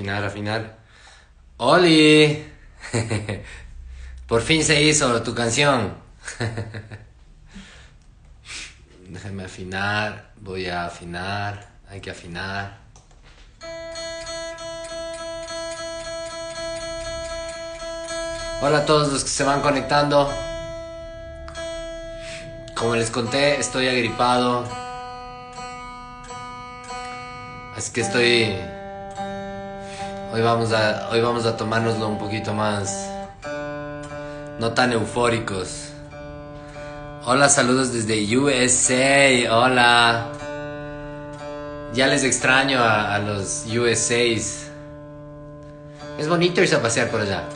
afinar. ¡Oli! Por fin se hizo tu canción. Déjame afinar. Voy a afinar. Hay que afinar. Hola a todos los que se van conectando. Como les conté, estoy agripado. Así que hoy vamos a tomárnoslo un poquito más, no tan eufóricos. Hola, saludos desde USA. Hola. Ya les extraño a los USAs. Es bonito irse a pasear por allá.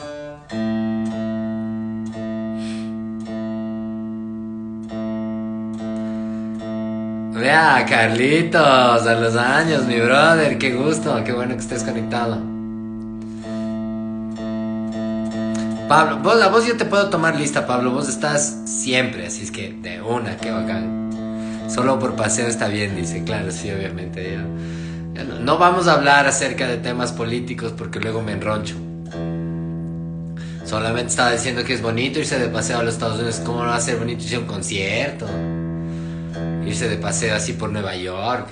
Vea, Carlitos, a los años, mi brother, qué gusto, qué bueno que estés conectado. Pablo, a vos yo te puedo tomar lista, Pablo, vos estás siempre, así es que de una, qué bacán. Solo por paseo está bien, dice, claro, sí, obviamente. Ya no vamos a hablar acerca de temas políticos porque luego me enroncho. Solamente estaba diciendo que es bonito irse de paseo a los Estados Unidos. ¿Cómo no va a ser bonito irse a un concierto? Irse de paseo así por Nueva York.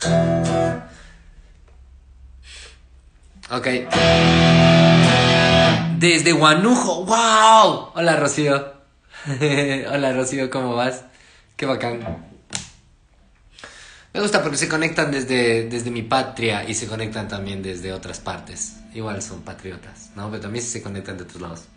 Ok. Desde Guanujo. ¡Wow! Hola, Rocío. Hola, Rocío, ¿cómo vas? Qué bacán. Me gusta porque se conectan desde mi patria y se conectan también desde otras partes. Igual son patriotas, ¿no? Pero también se conectan de otros lados.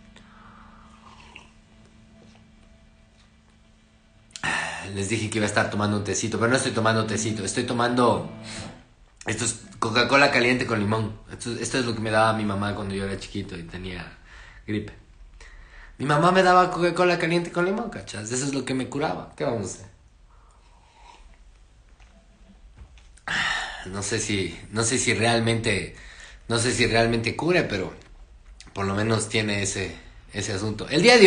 Les dije que iba a estar tomando un tecito, pero no estoy tomando tecito, estoy tomando... Esto es Coca-Cola caliente con limón. Esto es lo que me daba mi mamá cuando yo era chiquito y tenía gripe. Mi mamá me daba Coca-Cola caliente con limón, ¿cachas? Eso es lo que me curaba. ¿Qué vamos a hacer? No sé si realmente cure, pero por lo menos tiene ese asunto. El día de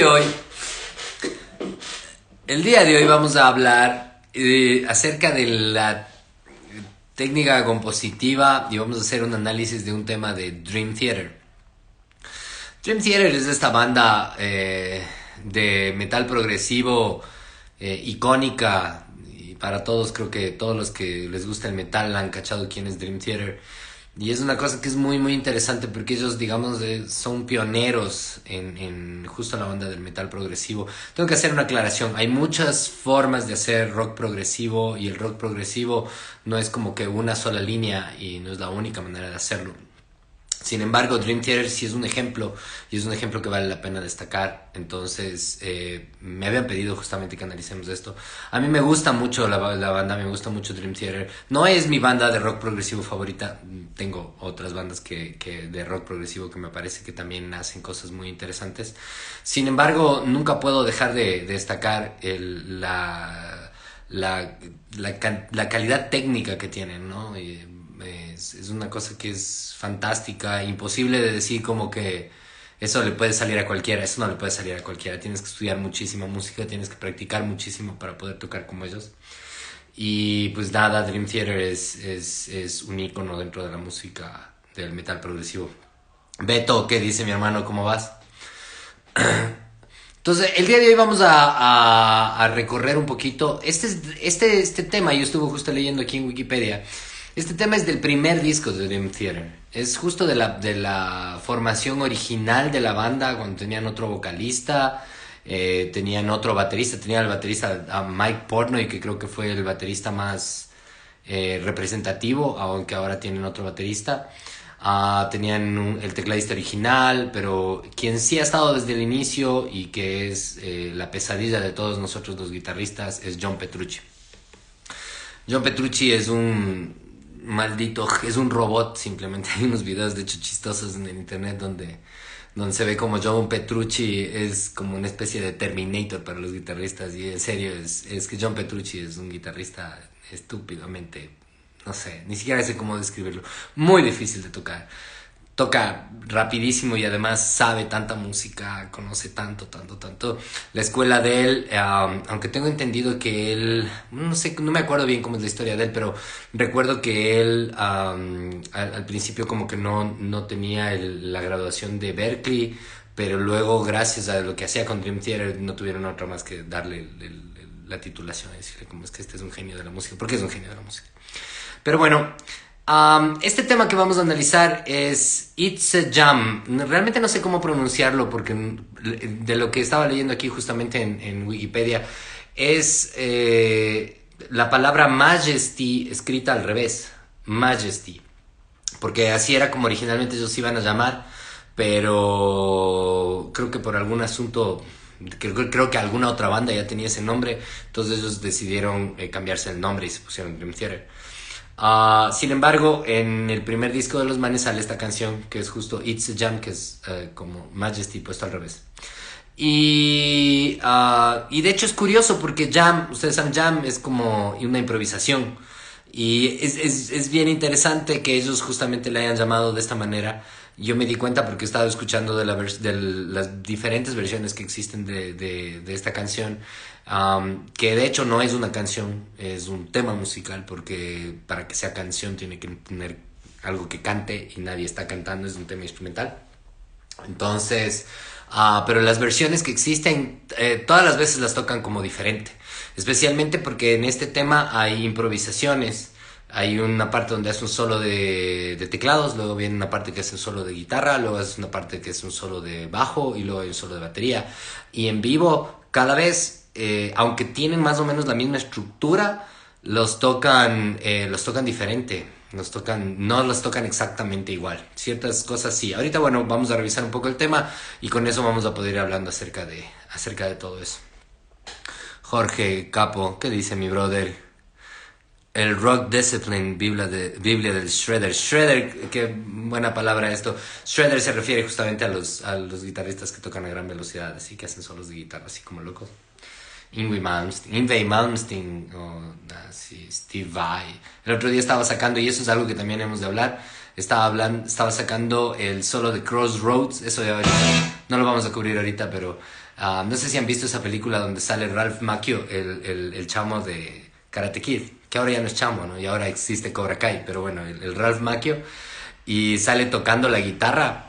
hoy vamos a hablar acerca de la técnica compositiva y vamos a hacer un análisis de un tema de Dream Theater. Dream Theater es esta banda de metal progresivo icónica. Para todos, creo que todos los que les gusta el metal han cachado quién es Dream Theater. Y es una cosa que es muy muy interesante porque ellos, digamos, son pioneros en justo la banda del metal progresivo. Tengo que hacer una aclaración. Hay muchas formas de hacer rock progresivo y el rock progresivo no es como que una sola línea y no es la única manera de hacerlo. Sin embargo, Dream Theater sí es un ejemplo y es un ejemplo que vale la pena destacar. Entonces, me habían pedido justamente que analicemos esto. A mí me gusta mucho la banda, me gusta mucho Dream Theater. No es mi banda de rock progresivo favorita. Tengo otras bandas que de rock progresivo que me parece que también hacen cosas muy interesantes. Sin embargo, nunca puedo dejar de destacar la calidad técnica que tienen, ¿no? Es una cosa que es fantástica, imposible de decir como que eso le puede salir a cualquiera, eso no le puede salir a cualquiera, tienes que estudiar muchísima música, tienes que practicar muchísimo para poder tocar como ellos. Y pues nada, Dream Theater es un ícono dentro de la música del metal progresivo. Beto, ¿qué dice mi hermano? ¿Cómo vas? Entonces, el día de hoy vamos a recorrer un poquito este tema. Yo estuve justo leyendo aquí en Wikipedia. Este tema es del primer disco de Dream Theater. Es justo de la formación original de la banda, cuando tenían otro vocalista, tenían otro baterista, tenían el baterista Mike Portnoy, que creo que fue el baterista más representativo, aunque ahora tienen otro baterista. Tenían el tecladista original, pero quien sí ha estado desde el inicio y que es la pesadilla de todos nosotros los guitarristas es John Petrucci. John Petrucci es un es un robot simplemente. Hay unos videos de hecho chistosos en el internet donde se ve como John Petrucci es como una especie de Terminator para los guitarristas, y en serio es que John Petrucci es un guitarrista estúpidamente, no sé, ni siquiera sé cómo describirlo, muy difícil de tocar. toca rapidísimo y además sabe tanta música, conoce tanto. La escuela de él, aunque tengo entendido que él, no sé, no me acuerdo bien cómo es la historia de él, pero recuerdo que él al principio como que no tenía la graduación de Berkeley, pero luego gracias a lo que hacía con Dream Theater no tuvieron otra más que darle la titulación y decirle como es que este es un genio de la música, porque es un genio de la música. Pero bueno, este tema que vamos a analizar es It's a Jam. Realmente no sé cómo pronunciarlo porque de lo que estaba leyendo aquí justamente en Wikipedia es la palabra Majesty escrita al revés. Majesty. Porque así era como originalmente ellos iban a llamar, pero creo que por algún asunto, creo que alguna otra banda ya tenía ese nombre, entonces ellos decidieron cambiarse el nombre y se pusieron Dream Theater. Sin embargo, en el primer disco de los manes sale esta canción que es justo It's a Jam, que es como Majesty puesto al revés. Y de hecho es curioso porque jam, ustedes saben, jam es como una improvisación. Y es bien interesante que ellos justamente le hayan llamado de esta manera. Yo me di cuenta porque he estado escuchando de las diferentes versiones que existen de esta canción, que de hecho no es una canción, es un tema musical, porque para que sea canción tiene que tener algo que cante y nadie está cantando, es un tema instrumental. Entonces, pero las versiones que existen, todas las veces las tocan como diferente. Especialmente porque en este tema hay improvisaciones. Hay una parte donde hace un solo de teclados, luego viene una parte que hace un solo de guitarra, luego hace una parte que es un solo de bajo y luego hay un solo de batería. Y en vivo, cada vez, aunque tienen más o menos la misma estructura, los tocan diferente. No los tocan exactamente igual. Ciertas cosas sí. Ahorita, bueno, vamos a revisar un poco el tema y con eso vamos a poder ir hablando acerca de todo eso. Jorge Capo, ¿qué dice mi brother? El Rock Discipline, Biblia del Shredder. Shredder, qué buena palabra esto. Shredder se refiere justamente a los guitarristas que tocan a gran velocidad, así que hacen solos de guitarra, así como locos. Yngwie Malmsteen, Steve Vai. El otro día estaba sacando, y eso es algo que también hemos de hablar, estaba sacando el solo de Crossroads, eso ya no lo vamos a cubrir ahorita, pero no sé si han visto esa película donde sale Ralph Macchio, el chamo de Karate Kid, que ahora ya no es chamo, ¿no? Y ahora existe Cobra Kai, pero bueno, el Ralph Macchio, y sale tocando la guitarra,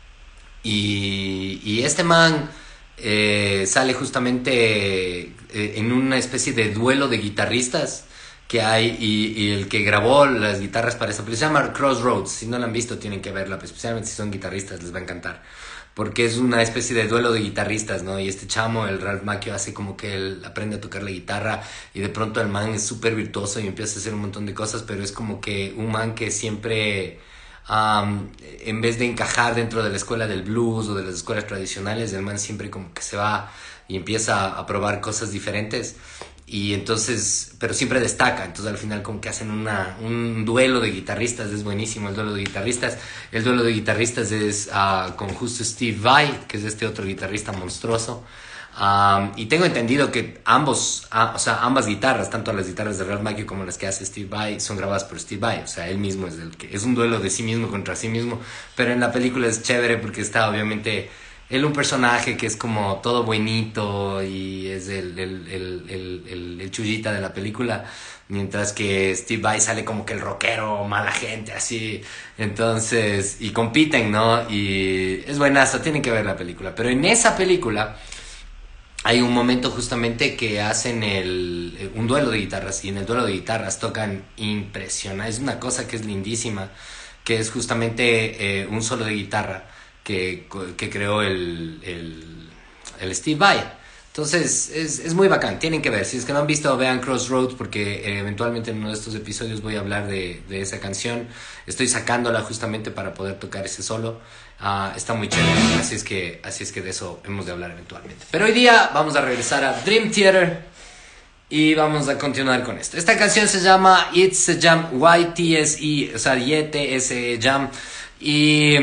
y este man sale justamente en una especie de duelo de guitarristas que hay, y el que grabó las guitarras para esa película se llama Crossroads. Si no la han visto tienen que verla, pues, especialmente si son guitarristas les va a encantar, porque es una especie de duelo de guitarristas, ¿no? Y este chamo, el Ralph Macchio, hace como que él aprende a tocar la guitarra y de pronto el man es súper virtuoso y empieza a hacer un montón de cosas, pero es como que un man que siempre, en vez de encajar dentro de la escuela del blues o de las escuelas tradicionales, el man siempre como que se va y empieza a probar cosas diferentes. Y entonces, pero siempre destaca, entonces al final como que hacen un duelo de guitarristas, es buenísimo el duelo de guitarristas. El duelo de guitarristas es con justo Steve Vai, que es este otro guitarrista monstruoso. Y tengo entendido que ambas guitarras, tanto las guitarras de Ralph Macchio como las que hace Steve Vai, son grabadas por Steve Vai, o sea, él mismo es el que es un duelo de sí mismo contra sí mismo, pero en la película es chévere porque está obviamente él un personaje que es como todo buenito y es el chullita de la película, mientras que Steve Vai sale como que el rockero, mala gente, así. Entonces, y compiten, ¿no? Y es buenazo, tienen que ver la película. Pero en esa película hay un momento justamente que hacen un duelo de guitarras, y en el duelo de guitarras tocan impresionante. Es una cosa que es lindísima, que es justamente un solo de guitarra que creó el Steve Vai. Entonces es muy bacán, tienen que ver. Si es que no han visto, vean Crossroads, porque eventualmente en uno de estos episodios voy a hablar de esa canción. Estoy sacándola justamente para poder tocar ese solo. Está muy chévere, así es que de eso hemos de hablar eventualmente. Pero hoy día vamos a regresar a Dream Theater y vamos a continuar con esto. Esta canción se llama It's a Jam, YTSE, o sea, YTSE Jam. Y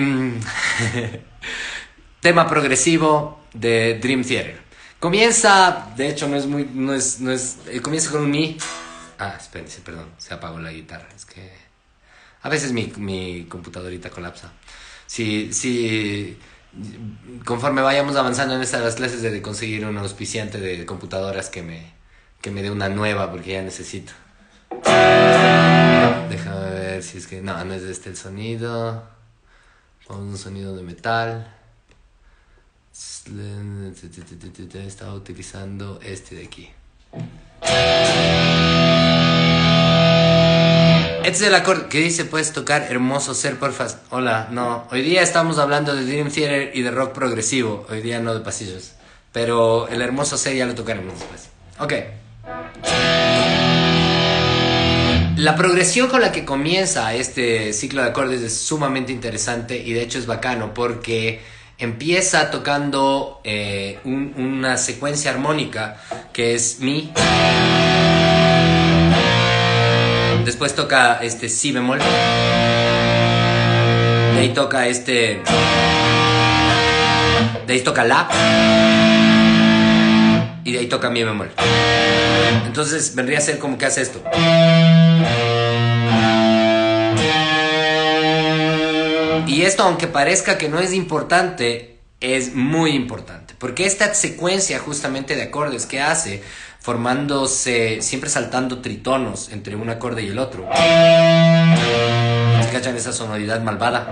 tema progresivo de Dream Theater. Comienza, de hecho comienza con un mi. Espérense, perdón, se apagó la guitarra. Es que a veces mi computadorita colapsa. Sí, conforme vayamos avanzando en estas clases de conseguir un auspiciante de computadoras que me dé una nueva porque ya necesito. Déjame ver si es que... No, no es este el sonido. Vamos a un sonido de metal. Estaba utilizando este de aquí. Este es el acorde que dice: puedes tocar Hermoso Ser, porfa. Hola, no. Hoy día estamos hablando de Dream Theater y de rock progresivo. Hoy día no de pasillos. Pero el Hermoso Ser ya lo tocaremos después. Ok. La progresión con la que comienza este ciclo de acordes es sumamente interesante y de hecho es bacano porque empieza tocando una secuencia armónica que es Mi. Después toca este Si bemol. De ahí toca De ahí toca La. Y de ahí toca Mi bemol. Entonces vendría a ser como que hace esto. Y esto, aunque parezca que no es importante, es muy importante. Porque esta secuencia justamente de acordes que hace, formándose, siempre saltando tritonos entre un acorde y el otro. ¿Se cachan esa sonoridad malvada?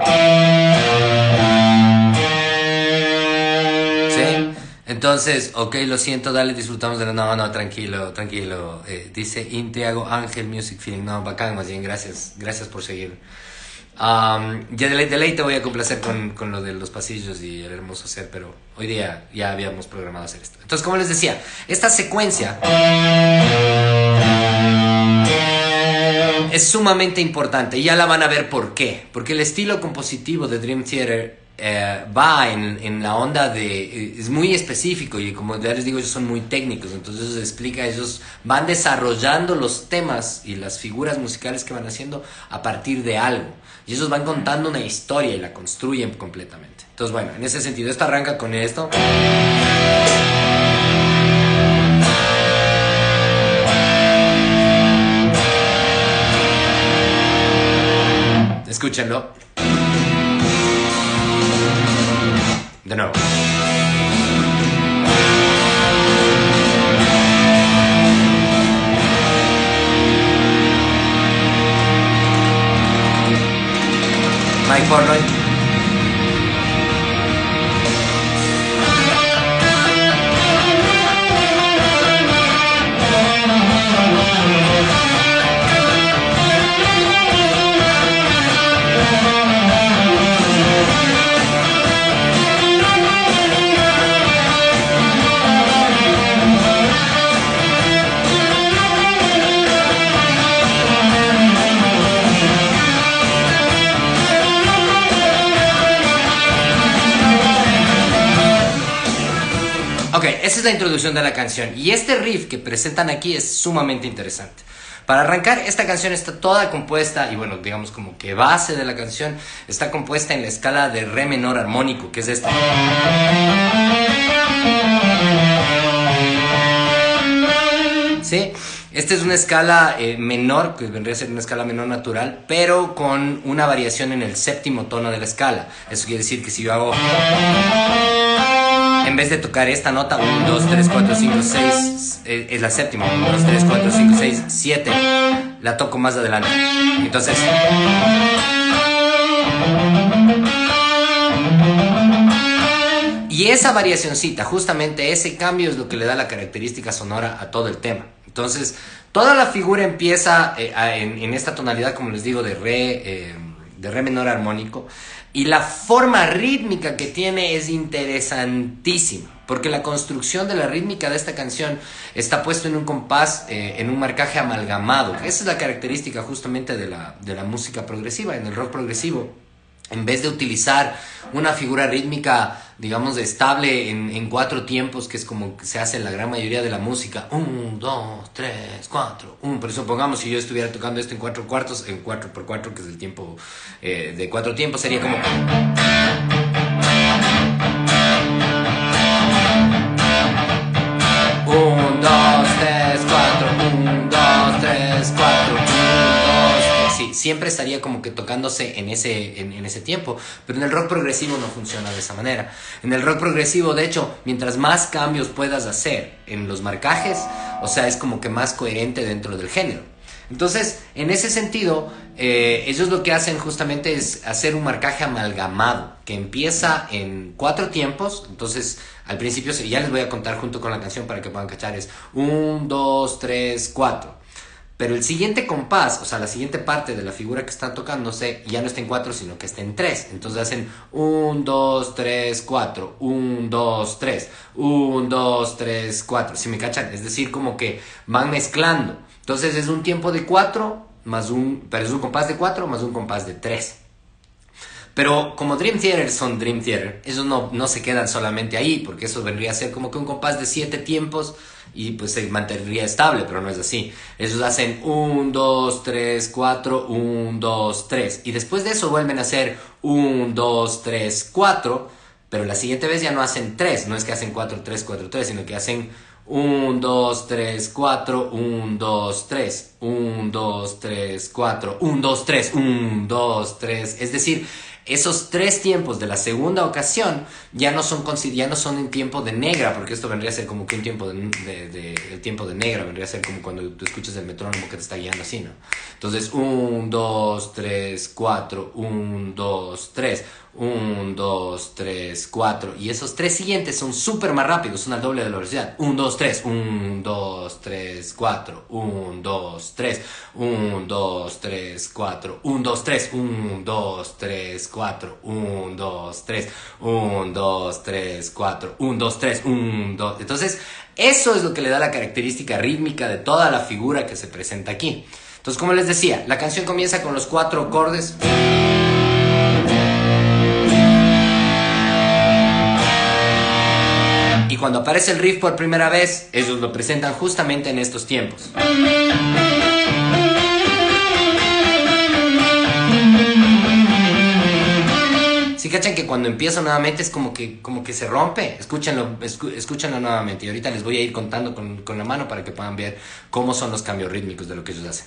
¿Sí? Entonces, ok, lo siento, dale, disfrutamos de la... No, tranquilo. Dice Intiago Ángel Music Feeling. No, bacán, más bien, gracias por seguir. Ya de ley te voy a complacer con lo de los pasillos y el Hermoso Ser, pero hoy día ya habíamos programado hacer esto. Entonces, como les decía, esta secuencia es sumamente importante y ya la van a ver por qué. Porque el estilo compositivo de Dream Theater va en la onda de... es muy específico y como ya les digo, ellos son muy técnicos, entonces eso se explica, ellos van desarrollando los temas y las figuras musicales que van haciendo a partir de algo. Y ellos van contando una historia y la construyen completamente. Entonces, bueno, en ese sentido, esto arranca con esto. Escúchenlo. De nuevo. Mike Portnoy. Ok, esa es la introducción de la canción y este riff que presentan aquí es sumamente interesante. Para arrancar, esta canción está toda compuesta y bueno, digamos como que base de la canción está compuesta en la escala de re menor armónico, que es esta. ¿Sí? Esta es una escala menor, que vendría a ser una escala menor natural, pero con una variación en el séptimo tono de la escala. Eso quiere decir que si yo hago... en vez de tocar esta nota, 1, 2, 3, 4, 5, 6, es la séptima, 1, 2, 3, 4, 5, 6, 7, la toco más adelante. Entonces... y esa variacioncita, justamente ese cambio es lo que le da la característica sonora a todo el tema. Entonces, toda la figura empieza en esta tonalidad, como les digo, de re menor armónico. Y la forma rítmica que tiene es interesantísima, porque la construcción de la rítmica de esta canción está puesto en un compás, en un marcaje amalgamado. Esa es la característica justamente de la música progresiva, en el rock progresivo. En vez de utilizar una figura rítmica, digamos, estable en 4 tiempos, que es como se hace en la gran mayoría de la música. 1, 2, 3, 4, 1. Pero supongamos si yo estuviera tocando esto en 4 cuartos, en 4x4, que es el tiempo de 4 tiempos, sería como... 1, 2, 3, 4, 1, 2, 3, 4, 1, 2, 3, sí. sí, siempre estaría como que tocándose en ese tiempo, pero en el rock progresivo no funciona de esa manera. En el rock progresivo, de hecho, mientras más cambios puedas hacer en los marcajes, o sea, es como que más coherente dentro del género. Entonces, en ese sentido, ellos lo que hacen justamente es hacer un marcaje amalgamado, que empieza en 4 tiempos. Entonces, al principio, ya les voy a contar junto con la canción para que puedan cachar, es 1, 2, 3, 4. Pero el siguiente compás, o sea, la siguiente parte de la figura que están tocándose, ya no está en 4, sino que está en 3. Entonces hacen 1, 2, 3, 4, 1, 2, 3, 1, 2, 3, 4. ¿Sí me cachan? Es decir, como que van mezclando. Entonces es un tiempo de 4, pero es un compás de 4 más un compás de 3. Pero como Dream Theater son Dream Theater, ellos no se quedan solamente ahí, porque eso vendría a ser como que un compás de 7 tiempos y pues se mantendría estable, pero no es así. Ellos hacen 1, 2, 3, 4, 1, 2, 3. Y después de eso vuelven a hacer 1, 2, 3, 4, pero la siguiente vez ya no hacen 3, no es que hacen 4, 3, 4, 3, sino que hacen 1, 2, 3, 4, 1, 2, 3, 1, 2, 3, 4, 1, 2, 3, 1, 2, 3. Es decir, esos 3 tiempos de la segunda ocasión ya no son en tiempo de negra, porque esto vendría a ser como que un tiempo el tiempo de negra vendría a ser como cuando tú escuchas el metrónomo que te está guiando así, ¿no? Entonces 1, 2, 3, 4, 1, 2, 3, 1, 2, 3, 4, y esos 3 siguientes son súper más rápidos, son al doble de la velocidad. 1, 2, 3, 1, 2, 3, 4, 1, 2, 3, 1, 2, 3, 4, 1, 2, 3, 1, 2, 3, 4, 1, 2, 3, 1, 2, 3, 4, 1, 2, 3, 1, 2. Entonces, eso es lo que le da la característica rítmica de toda la figura que se presenta aquí. Entonces, como les decía, la canción comienza con los 4 acordes. Y cuando aparece el riff por primera vez, ellos lo presentan justamente en estos tiempos. Si cachan que cuando empieza nuevamente es como que se rompe. Escúchenlo nuevamente. Y ahorita les voy a ir contando con la mano para que puedan ver cómo son los cambios rítmicos de lo que ellos hacen.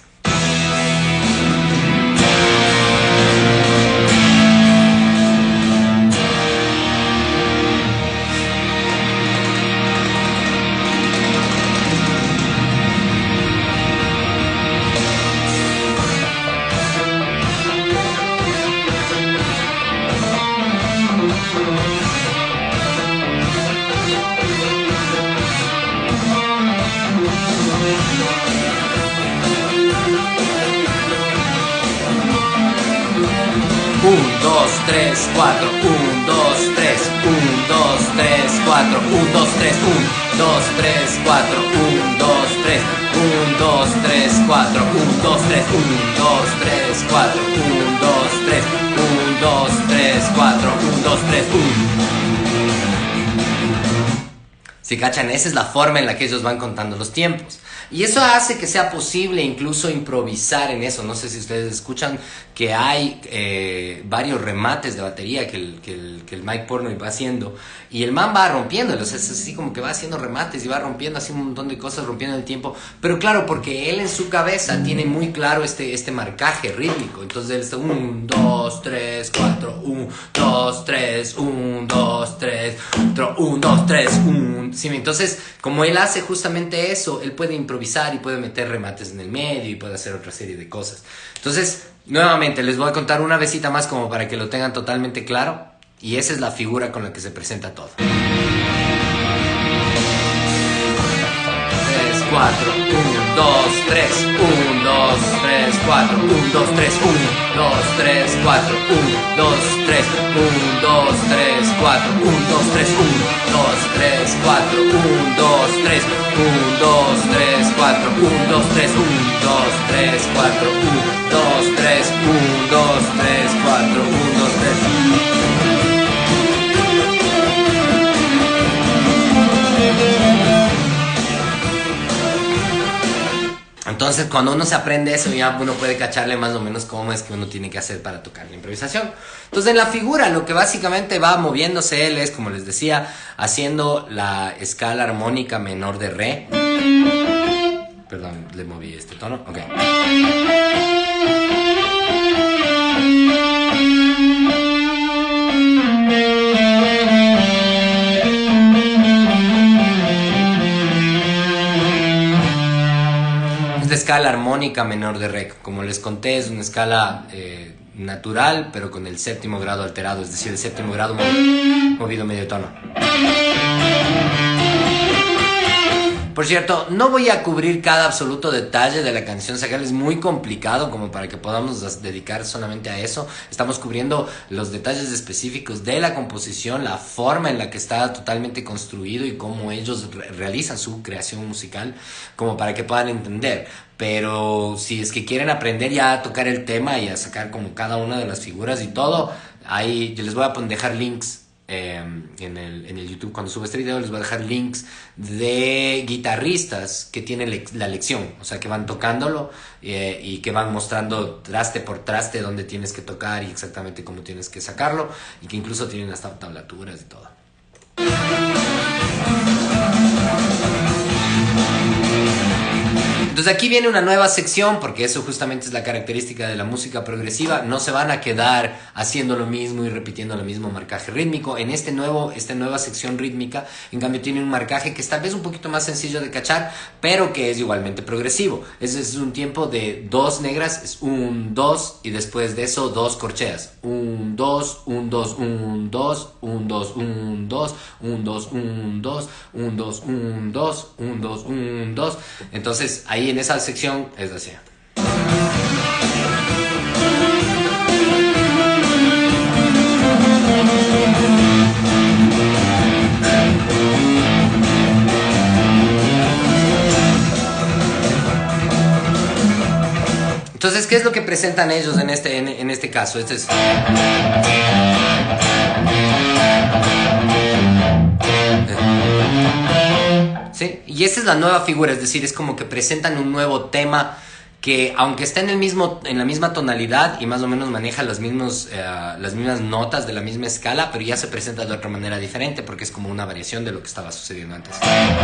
1, 2, 3, 4, 1, 2, 3, 1, 2, 3, 4, 1, 2, 3, 1, 2, 3, 4, 1, 2, 3, 1, 2, 3, 4, 1, 2, 3, 1, 2, 3, 4, 1, 2, 3, 1, 2, 3, 4, 1, 2, 3, 1. Si cachan, esa es la forma en la que ellos van contando los tiempos. Y eso hace que sea posible incluso improvisar en eso. No sé si ustedes escuchan que hay varios remates de batería que el Mike Portnoy va haciendo. Y el man va rompiéndolos. Es así como que va haciendo remates y va rompiendo así un montón de cosas, rompiendo el tiempo. Pero claro, porque él en su cabeza tiene muy claro este marcaje rítmico. Entonces él está 1, 2, 3, 4, 1, 2, 3, 1, 2, 3, 1, 2, 3, 1. Sí, entonces, como él hace justamente eso, él puede improvisar y puede meter remates en el medio y puede hacer otra serie de cosas. Entonces, nuevamente, les voy a contar una vecita más como para que lo tengan totalmente claro. Y esa es la figura con la que se presenta todo. 3, 4, 1, 2, 3, 1, 2, 3, 4, 1, 2, 3, 1, 2, 3, 4, 1, 2, 3, 1, 2, 3, 4, 1, 2, 3, 1, 2, 3, 4, 1, 2, 3, 1, 2, 3, 4, 1, 2, 3, 1, 2, 3, 4, 1, 2, 3, 1, 2, 3, 4, 1, 2, 3. Entonces, cuando uno se aprende eso, ya uno puede cacharle más o menos cómo es que uno tiene que hacer para tocar la improvisación. Entonces, en la figura, lo que básicamente va moviéndose él es, como les decía, haciendo la escala armónica menor de re. Perdón, le moví este tono. Ok. escala armónica menor de re. Como les conté, es una escala natural, pero con el séptimo grado alterado, es decir, el séptimo grado movido medio tono. Por cierto, no voy a cubrir cada absoluto detalle de la canción Sagal, es muy complicado como para que podamos dedicar solamente a eso. Estamos cubriendo los detalles específicos de la composición, la forma en la que está totalmente construido y cómo ellos realizan su creación musical, como para que puedan entender. Pero si es que quieren aprender ya a tocar el tema y a sacar como cada una de las figuras y todo, ahí yo les voy a dejar links. En el YouTube cuando suba este video les voy a dejar links de guitarristas que tienen la lección, o sea que van tocándolo y que van mostrando traste por traste dónde tienes que tocar y exactamente cómo tienes que sacarlo, y que incluso tienen hasta tablaturas y todo. Entonces aquí viene una nueva sección, porque eso justamente es la característica de la música progresiva. No se van a quedar haciendo lo mismo y repitiendo el mismo marcaje rítmico. En esta nueva sección rítmica, en cambio, tiene un marcaje que es tal vez un poquito más sencillo de cachar, pero que es igualmente progresivo. Ese es un tiempo de 2 negras, es 1, 2, y después de eso 2 corcheas. 1, 2, 1, 2, 1, 2, 1, 2, 1, 2, 1, 2, 1, 2, 1, 2, 1, 2, 1, 2, 1, 2. Entonces ahí en esa sección es así. Entonces, ¿qué es lo que presentan ellos en este caso? Este es... ¿Sí? Y esta es la nueva figura, es decir, es como que presentan un nuevo tema que, aunque está en la misma tonalidad y más o menos maneja las mismas notas de la misma escala, pero ya se presenta de otra manera diferente porque es como una variación de lo que estaba sucediendo antes.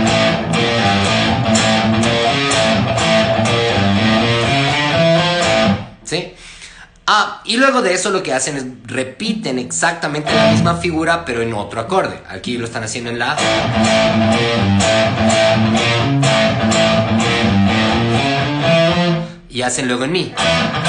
¿Sí? Y luego de eso lo que hacen es repiten exactamente la misma figura pero en otro acorde. Aquí lo están haciendo en la... Y hacen luego en mi.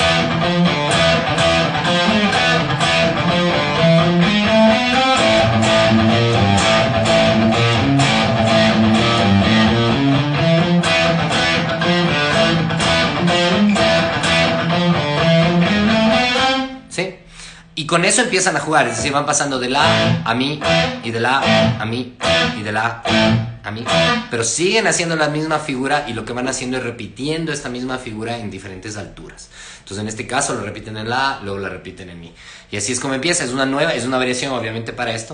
¿Sí? Y con eso empiezan a jugar, es decir, van pasando de la a mi, y de la a mi, y de la a mi, pero siguen haciendo la misma figura, y lo que van haciendo es repitiendo esta misma figura en diferentes alturas. Entonces en este caso lo repiten en la, luego la repiten en mi. Y así es como empieza, es una variación obviamente para esto.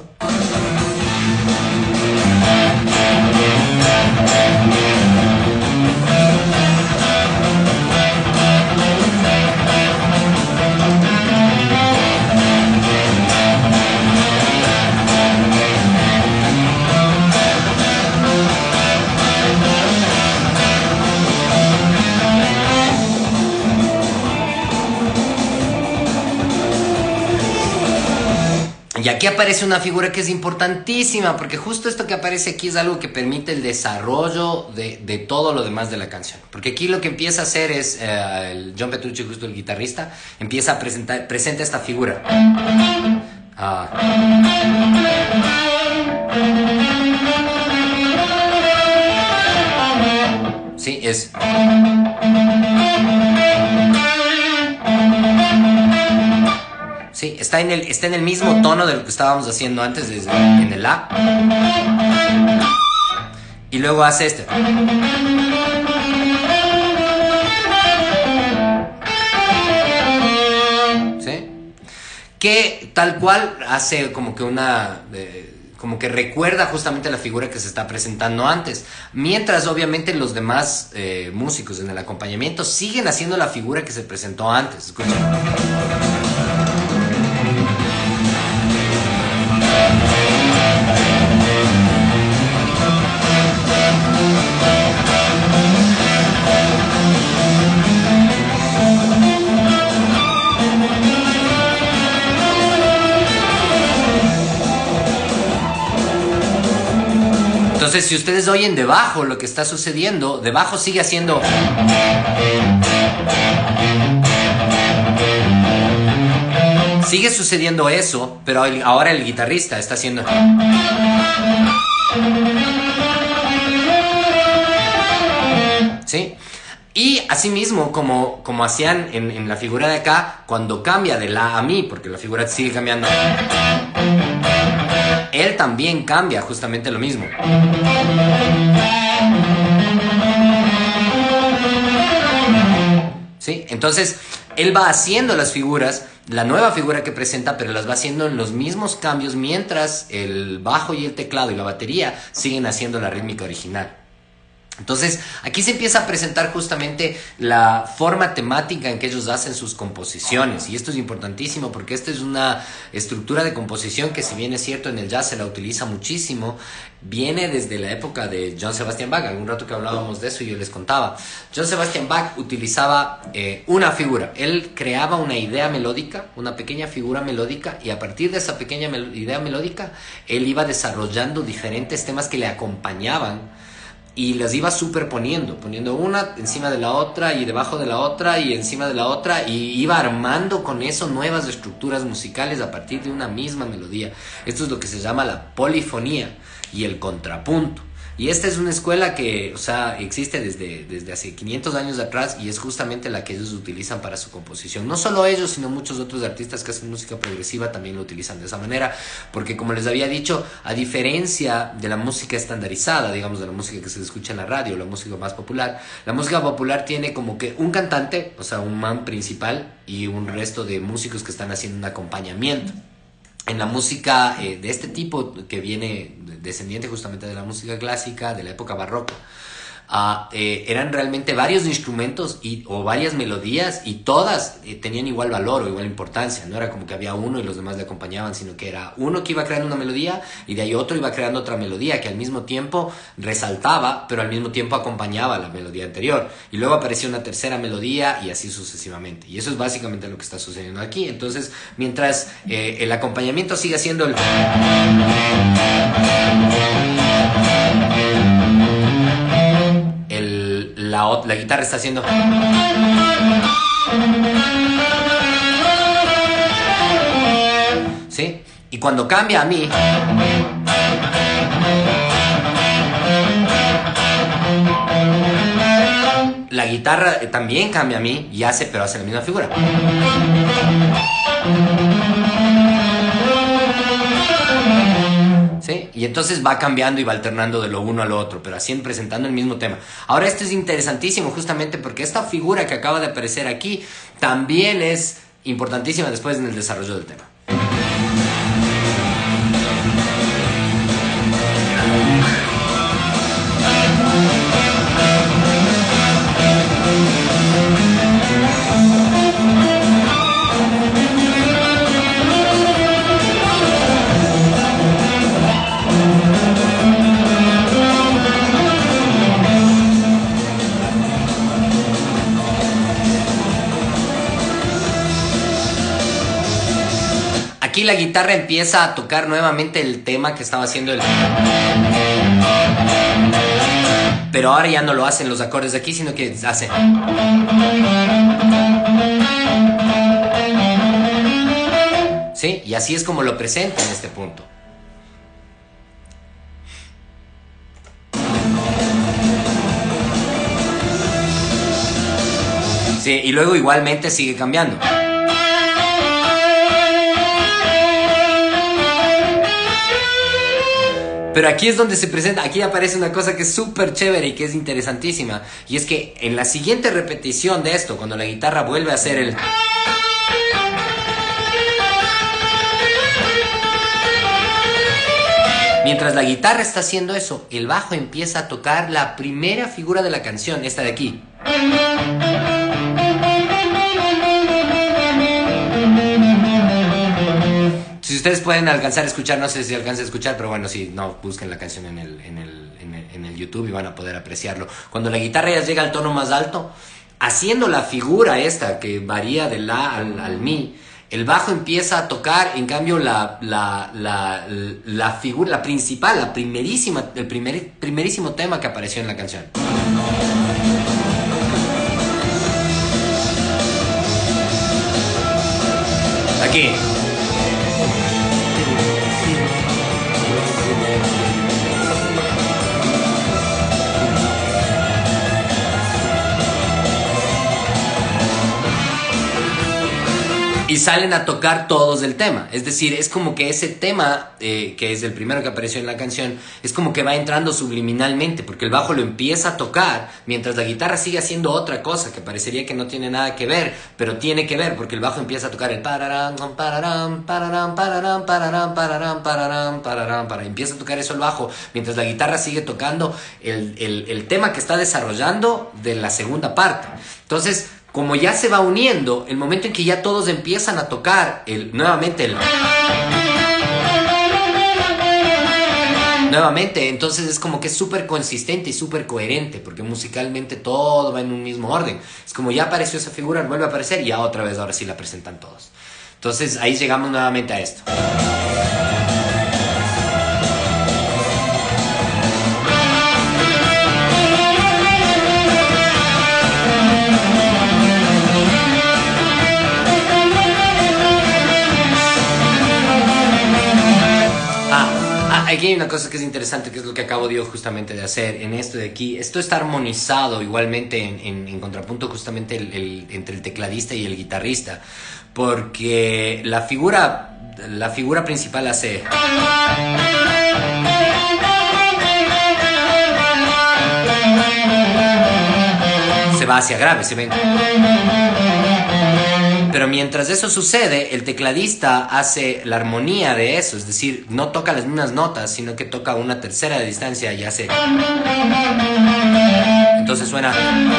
Y aquí aparece una figura que es importantísima, porque justo esto que aparece aquí es algo que permite el desarrollo de todo lo demás de la canción. Porque aquí lo que empieza a hacer es, el John Petrucci, justo el guitarrista, empieza a presenta esta figura. Sí, es... Sí, está en el mismo tono de lo que estábamos haciendo antes, en el La. Y luego hace este. ¿Sí? Que tal cual hace como que como que recuerda justamente la figura que se está presentando antes. Mientras obviamente los demás músicos en el acompañamiento siguen haciendo la figura que se presentó antes. Escuchen. Entonces, si ustedes oyen debajo lo que está sucediendo, debajo sigue haciendo... Sigue sucediendo eso, pero ahora el guitarrista está haciendo... ¿Sí? Y asimismo, como hacían en la figura de acá, cuando cambia de la a mi, porque la figura sigue cambiando, él también cambia justamente lo mismo. ¿Sí? Entonces, él va haciendo las figuras, la nueva figura que presenta, pero las va haciendo en los mismos cambios mientras el bajo y el teclado y la batería siguen haciendo la rítmica original. Entonces, aquí se empieza a presentar justamente la forma temática en que ellos hacen sus composiciones. Y esto es importantísimo porque esta es una estructura de composición que, si bien es cierto, en el jazz se la utiliza muchísimo, viene desde la época de Johann Sebastian Bach. Algún rato que hablábamos de eso y yo les contaba. Johann Sebastian Bach utilizaba una figura. Él creaba una idea melódica, una pequeña figura melódica, y a partir de esa pequeña idea melódica, él iba desarrollando diferentes temas que le acompañaban y las iba superponiendo, poniendo una encima de la otra y debajo de la otra y encima de la otra, y iba armando con eso nuevas estructuras musicales a partir de una misma melodía. Esto es lo que se llama la polifonía y el contrapunto. Y esta es una escuela que, o sea, existe desde hace 500 años atrás, y es justamente la que ellos utilizan para su composición. No solo ellos, sino muchos otros artistas que hacen música progresiva también lo utilizan de esa manera, porque, como les había dicho, a diferencia de la música estandarizada, digamos, de la música que se escucha en la radio, la música más popular, la música popular tiene como que un cantante, o sea, un man principal, y un resto de músicos que están haciendo un acompañamiento. En la música de este tipo, que viene descendiente justamente de la música clásica, de la época barroca, eran realmente varios instrumentos o varias melodías, y todas tenían igual valor o igual importancia. No era como que había uno y los demás le acompañaban, sino que era uno que iba creando una melodía y de ahí otro iba creando otra melodía que al mismo tiempo resaltaba, pero al mismo tiempo acompañaba la melodía anterior, y luego aparecía una tercera melodía y así sucesivamente. Y eso es básicamente lo que está sucediendo aquí. Entonces, mientras el acompañamiento sigue siendo el... La guitarra está haciendo... ¿Sí? Y cuando cambia a mi... La guitarra también cambia a mí y pero hace la misma figura. ¿Sí? Y entonces va cambiando y va alternando de lo uno a lo otro, pero así presentando el mismo tema. Ahora, esto es interesantísimo justamente porque esta figura que acaba de aparecer aquí también es importantísima después en el desarrollo del tema. Aquí la guitarra empieza a tocar nuevamente el tema que estaba haciendo el... Pero ahora ya no lo hacen los acordes de aquí, sino que hace... ¿Sí? Y así es como lo presenta en este punto. Sí, y luego igualmente sigue cambiando. Pero aquí es donde se presenta, aquí aparece una cosa que es súper chévere y que es interesantísima. Y es que en la siguiente repetición de esto, cuando la guitarra vuelve a hacer el... Mientras la guitarra está haciendo eso, el bajo empieza a tocar la primera figura de la canción, esta de aquí. Si ustedes pueden alcanzar a escuchar, no sé si alcanzan a escuchar, pero bueno, si no, busquen la canción en el YouTube y van a poder apreciarlo. Cuando la guitarra ya llega al tono más alto, haciendo la figura esta que varía del la al mi, El bajo empieza a tocar, en cambio la figura, la principal, la primerísima, primerísimo tema que apareció en la canción. Aquí. Y salen a tocar todos el tema. Es decir, es como que ese tema, que es el primero que apareció en la canción, es como que va entrando subliminalmente, porque el bajo lo empieza a tocar, mientras la guitarra sigue haciendo otra cosa, que parecería que no tiene nada que ver, pero tiene que ver, porque el bajo empieza a tocar el pararam, pararam, pararam, pararam, pararam, pararam, pararam, pararam, pararam. Empieza a tocar eso el bajo, mientras la guitarra sigue tocando el tema que está desarrollando de la segunda parte. Entonces, como ya se va uniendo, el momento en que ya todos empiezan a tocar nuevamente, entonces es como que es súper consistente y súper coherente, porque musicalmente todo va en un mismo orden. Es como ya apareció esa figura, vuelve a aparecer y ya otra vez, ahora sí la presentan todos. Entonces ahí llegamos nuevamente a esto. Aquí hay una cosa que es interesante, que es lo que acabo yo justamente de hacer en esto de aquí. Esto está armonizado igualmente en contrapunto justamente entre el tecladista y el guitarrista, porque la figura principal hace... se va hacia grave, se ven. Pero mientras eso sucede, el tecladista hace la armonía de eso, es decir, no toca las mismas notas, sino que toca una tercera de distancia y hace... Entonces suena...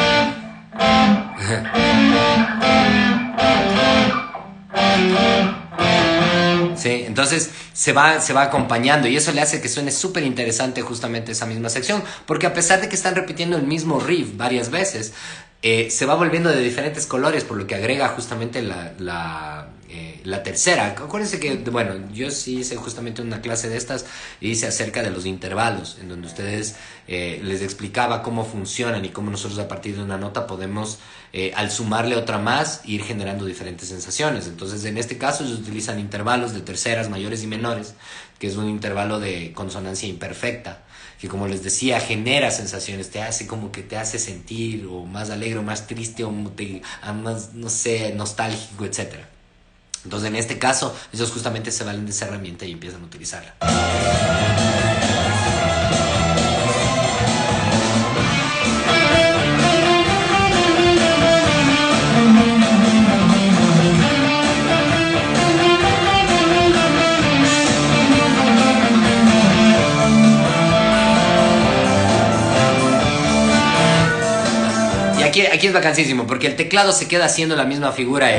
Sí, entonces se va acompañando y eso le hace que suene súper interesante justamente esa misma sección, porque a pesar de que están repitiendo el mismo riff varias veces, se va volviendo de diferentes colores, por lo que agrega justamente la tercera. Acuérdense que, bueno, yo sí hice justamente una clase de estas y hice acerca de los intervalos, en donde ustedes les explicaba cómo funcionan y cómo nosotros a partir de una nota podemos, al sumarle otra más, ir generando diferentes sensaciones. Entonces, en este caso, ellos utilizan intervalos de terceras, mayores y menores, que es un intervalo de consonancia imperfecta, que como les decía, genera sensaciones, te hace como que te hace sentir o más alegre o más triste o más, no sé, nostálgico, etc. Entonces en este caso, ellos justamente se valen de esa herramienta y empiezan a utilizarla. Aquí es vacancísimo, porque el teclado se queda haciendo la misma figura,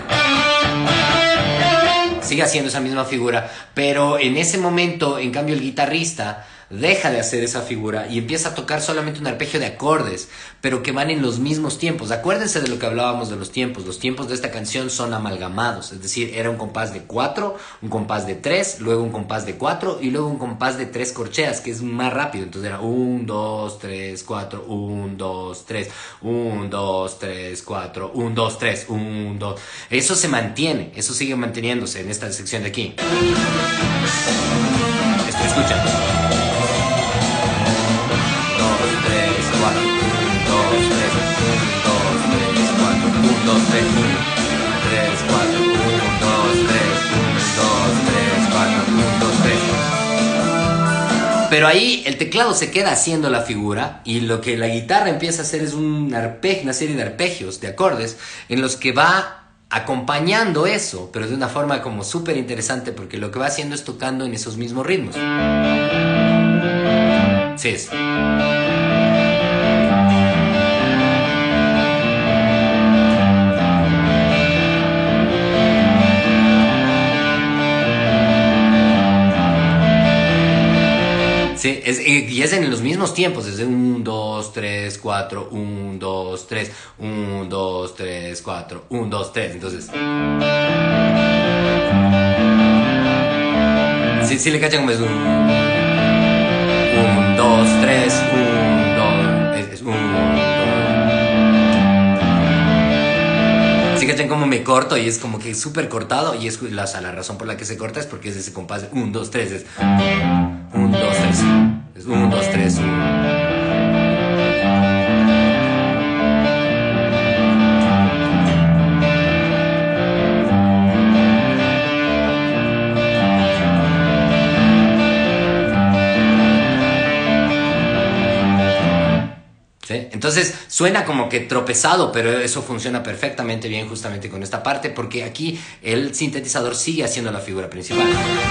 sigue haciendo esa misma figura, pero en ese momento, en cambio, el guitarrista deja de hacer esa figura y empieza a tocar solamente un arpegio de acordes, pero que van en los mismos tiempos. Acuérdense de lo que hablábamos de los tiempos. Los tiempos de esta canción son amalgamados, es decir, era un compás de 4, un compás de 3, luego un compás de 4 y luego un compás de 3 corcheas, que es más rápido. Entonces era 1, 2, 3, 4, 1, 2, 3, 1, 2, 3, 4, 1, 2, 3, 1, 2. Eso se mantiene, eso sigue manteniéndose en esta sección de aquí. Escucha. 2, 3, 1, 3, 4, 1, 2, 3, 1, 2, 3, 4, 1, 2, 3. Pero ahí el teclado se queda haciendo la figura y lo que la guitarra empieza a hacer es una serie de arpegios, de acordes, en los que va acompañando eso, pero de una forma como súper interesante, porque lo que va haciendo es tocando en esos mismos ritmos. Sí, es. Sí, Sí, y es en los mismos tiempos, es de 1, 2, 3, 4, 1, 2, 3, 1, 2, 3, 4, 1, 2, 3. Entonces, sí, sí le cachan como es 1, 2, 3, 1, 2, es 1, 2. Sí cachan como me corto y es como que súper cortado y es la razón por la que se corta es porque es ese compás de 1, 2, 3, es 1, 2, 3. Es 1, 2, 3, 1. ¿Sí? Entonces suena como que tropezado, pero eso funciona perfectamente bien justamente con esta parte, porque aquí el sintetizador sigue haciendo la figura principal.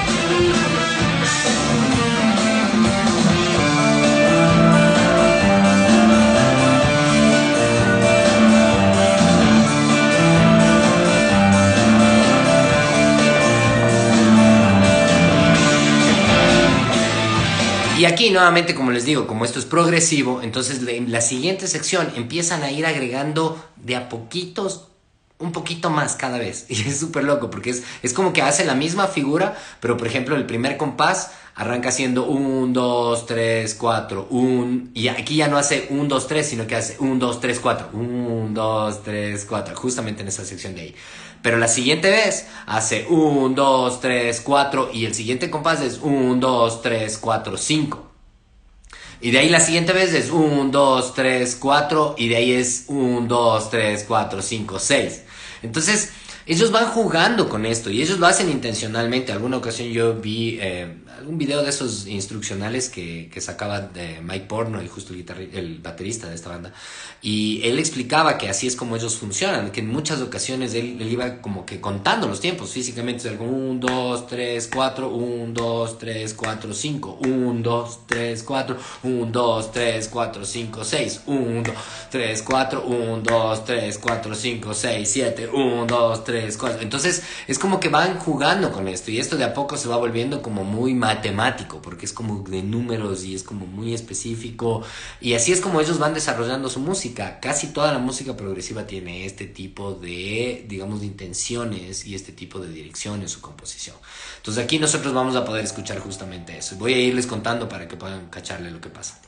Y aquí nuevamente, como les digo, como esto es progresivo, entonces en la siguiente sección empiezan a ir agregando de a poquitos, un poquito más cada vez. Y es súper loco porque es como que hace la misma figura, pero por ejemplo el primer compás arranca siendo 1, 2, 3, 4, 1. Y aquí ya no hace 1, 2, 3, sino que hace 1, 2, 3, 4. 1, 2, 3, 4. Justamente en esa sección de ahí. Pero la siguiente vez hace 1, 2, 3, 4 y el siguiente compás es 1, 2, 3, 4, 5. Y de ahí la siguiente vez es 1, 2, 3, 4 y de ahí es 1, 2, 3, 4, 5, 6. Entonces, ellos van jugando con esto y ellos lo hacen intencionalmente. Alguna ocasión yo vi algún video de esos instruccionales que sacaba de Mike Porno, y justo el baterista de esta banda. Y él explicaba que así es como ellos funcionan, que en muchas ocasiones él iba como que contando los tiempos físicamente. 1, 2, 3, 4, 1, 2, 3, 4, 5, 1, 2, 3, 4, 1, 2, 3, 4, 5, 6, 1, 2, 3, 4, 1, 2, 3, 4, 5, 6, 7, 1, 2, 3, 4. Entonces es como que van jugando con esto y esto de a poco se va volviendo como muy matemático porque es como de números y es como muy específico y así es como ellos van desarrollando su música. Casi toda la música progresiva tiene este tipo de, digamos, de intenciones y este tipo de dirección en su composición. Entonces aquí nosotros vamos a poder escuchar justamente eso. Voy a irles contando para que puedan cacharle lo que pasa.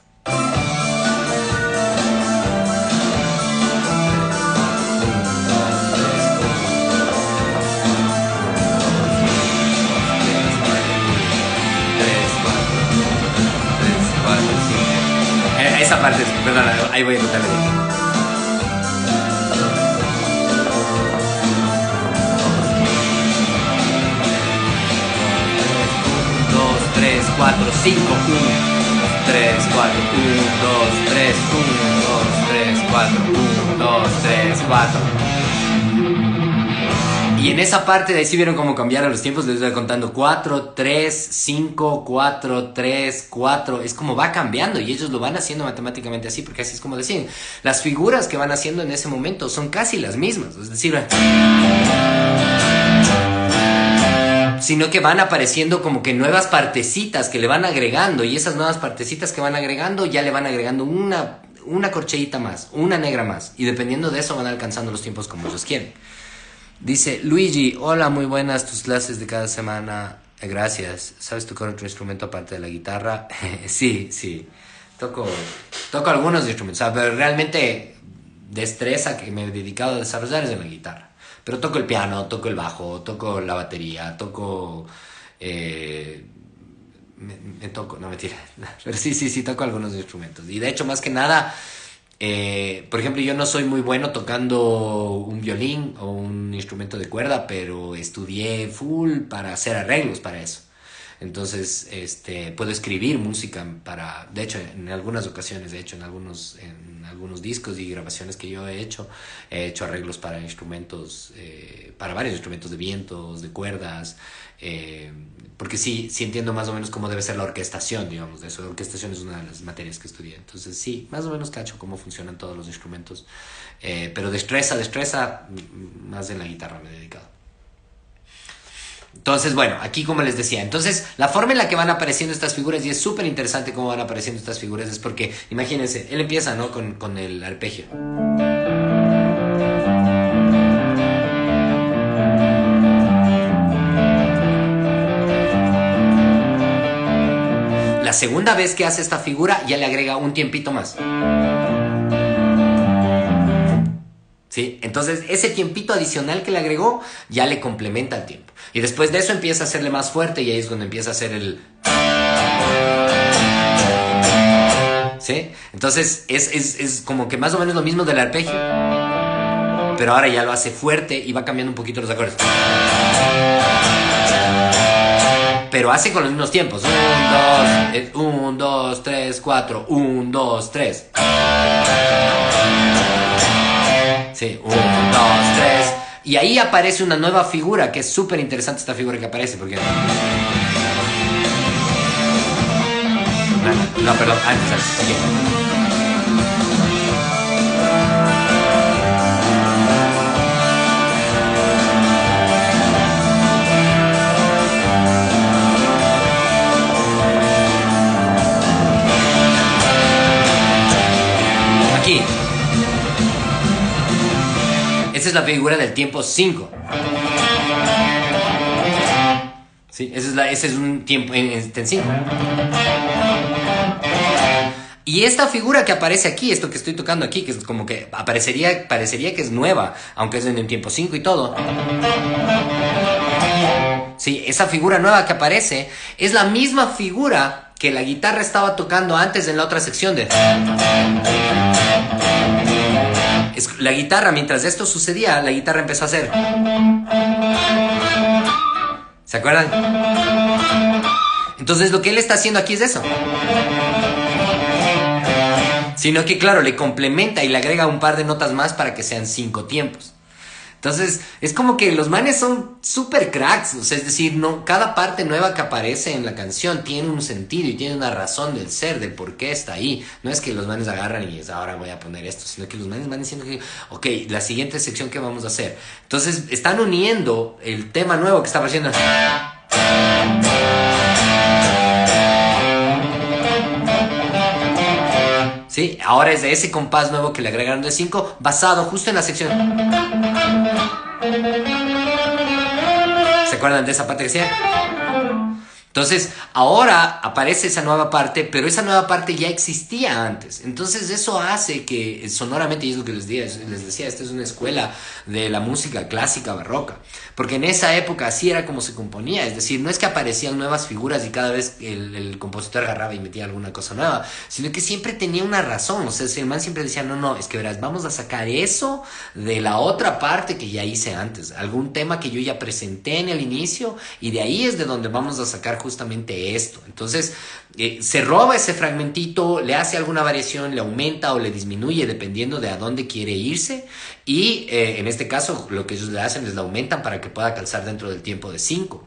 Esa parte, perdón, ahí voy a contarle bien. 3, 4, 5, 1, 3, 4, 1, 2, 3, 1, 2, 3, 4, 1, 2, 3, 4. Y en esa parte de ahí sí vieron cómo cambiaron los tiempos, les voy contando 4, 3, 5, 4, 3, 4, es como va cambiando y ellos lo van haciendo matemáticamente así, porque así es como decían, las figuras que van haciendo en ese momento son casi las mismas, es decir, sino que van apareciendo como que nuevas partecitas que le van agregando y esas nuevas partecitas que van agregando ya le van agregando una corcheita más, una negra más y dependiendo de eso van alcanzando los tiempos como ellos quieren. Dice Luigi, hola, muy buenas tus clases de cada semana, gracias. ¿Sabes tocar otro instrumento aparte de la guitarra? Sí, toco algunos instrumentos, pero realmente destreza que me he dedicado a desarrollar es en la guitarra. Pero toco el piano, toco el bajo, toco la batería, toco... no, mentira. Pero sí, toco algunos instrumentos. Y de hecho, más que nada, por ejemplo, yo no soy muy bueno tocando un violín o un instrumento de cuerda, pero estudié full para hacer arreglos para eso. Entonces, puedo escribir música para, de hecho, en algunas ocasiones, en algunos discos y grabaciones que yo he hecho arreglos para instrumentos, para varios instrumentos de vientos, de cuerdas, porque sí entiendo más o menos cómo debe ser la orquestación, digamos, de eso. La orquestación es una de las materias que estudié, entonces sí, más o menos cacho cómo funcionan todos los instrumentos, pero destreza, más en la guitarra me he dedicado. Entonces, bueno, aquí como les decía, entonces la forma en la que van apareciendo estas figuras, y es súper interesante cómo van apareciendo estas figuras, es porque, imagínense, él empieza, ¿no? Con el arpegio. La segunda vez que hace esta figura ya le agrega un tiempito más. ¿Sí? Entonces ese tiempito adicional que le agregó ya le complementa el tiempo. Y después de eso empieza a hacerle más fuerte y ahí es cuando empieza a hacer el... ¿Sí? Entonces es como que más o menos lo mismo del arpegio, pero ahora ya lo hace fuerte y va cambiando un poquito los acordes. Pero hace con los mismos tiempos. 1, 2, 3, 4. 1, 2, 3. Sí, 1, 2, 3. Y ahí aparece una nueva figura, que es súper interesante esta figura que aparece, porque... No, perdón, antes. Okay. Aquí. Esta es la figura del tiempo 5. Sí, ese es un tiempo en 5. Y esta figura que aparece aquí, esto que estoy tocando aquí, que es como que parecería que es nueva, aunque es en el tiempo 5 y todo. Sí, esa figura nueva que aparece es la misma figura que la guitarra estaba tocando antes en la otra sección de... La guitarra, mientras esto sucedía, la guitarra empezó a hacer... ¿Se acuerdan? Entonces lo que él está haciendo aquí es eso. Sino que, claro, le complementa y le agrega un par de notas más para que sean 5 tiempos. Entonces, es como que los manes son súper cracks. O sea, es decir, no, cada parte nueva que aparece en la canción tiene un sentido y tiene una razón del ser, del por qué está ahí. No es que los manes agarran y es ahora voy a poner esto, sino que los manes van diciendo que, ok, la siguiente sección que vamos a hacer. Entonces, están uniendo el tema nuevo que está apareciendo. ¿Sí? Ahora es de ese compás nuevo que le agregaron de 5, basado justo en la sección. ¿Se acuerdan de esa parte que decía? Entonces, ahora aparece esa nueva parte, pero esa nueva parte ya existía antes. Entonces, eso hace que sonoramente, y es lo que les decía, esta es una escuela de la música clásica barroca. Porque en esa época así era como se componía. Es decir, no es que aparecían nuevas figuras y cada vez el compositor agarraba y metía alguna cosa nueva, sino que siempre tenía una razón. O sea, el man siempre decía, no, es que verás, vamos a sacar eso de la otra parte que ya hice antes. Algún tema que yo ya presenté en el inicio y de ahí es de donde vamos a sacar justamente esto. Entonces se roba ese fragmentito, le hace alguna variación, le aumenta o le disminuye dependiendo de a dónde quiere irse y en este caso lo que ellos le hacen es le aumentan para que pueda calzar dentro del tiempo de 5.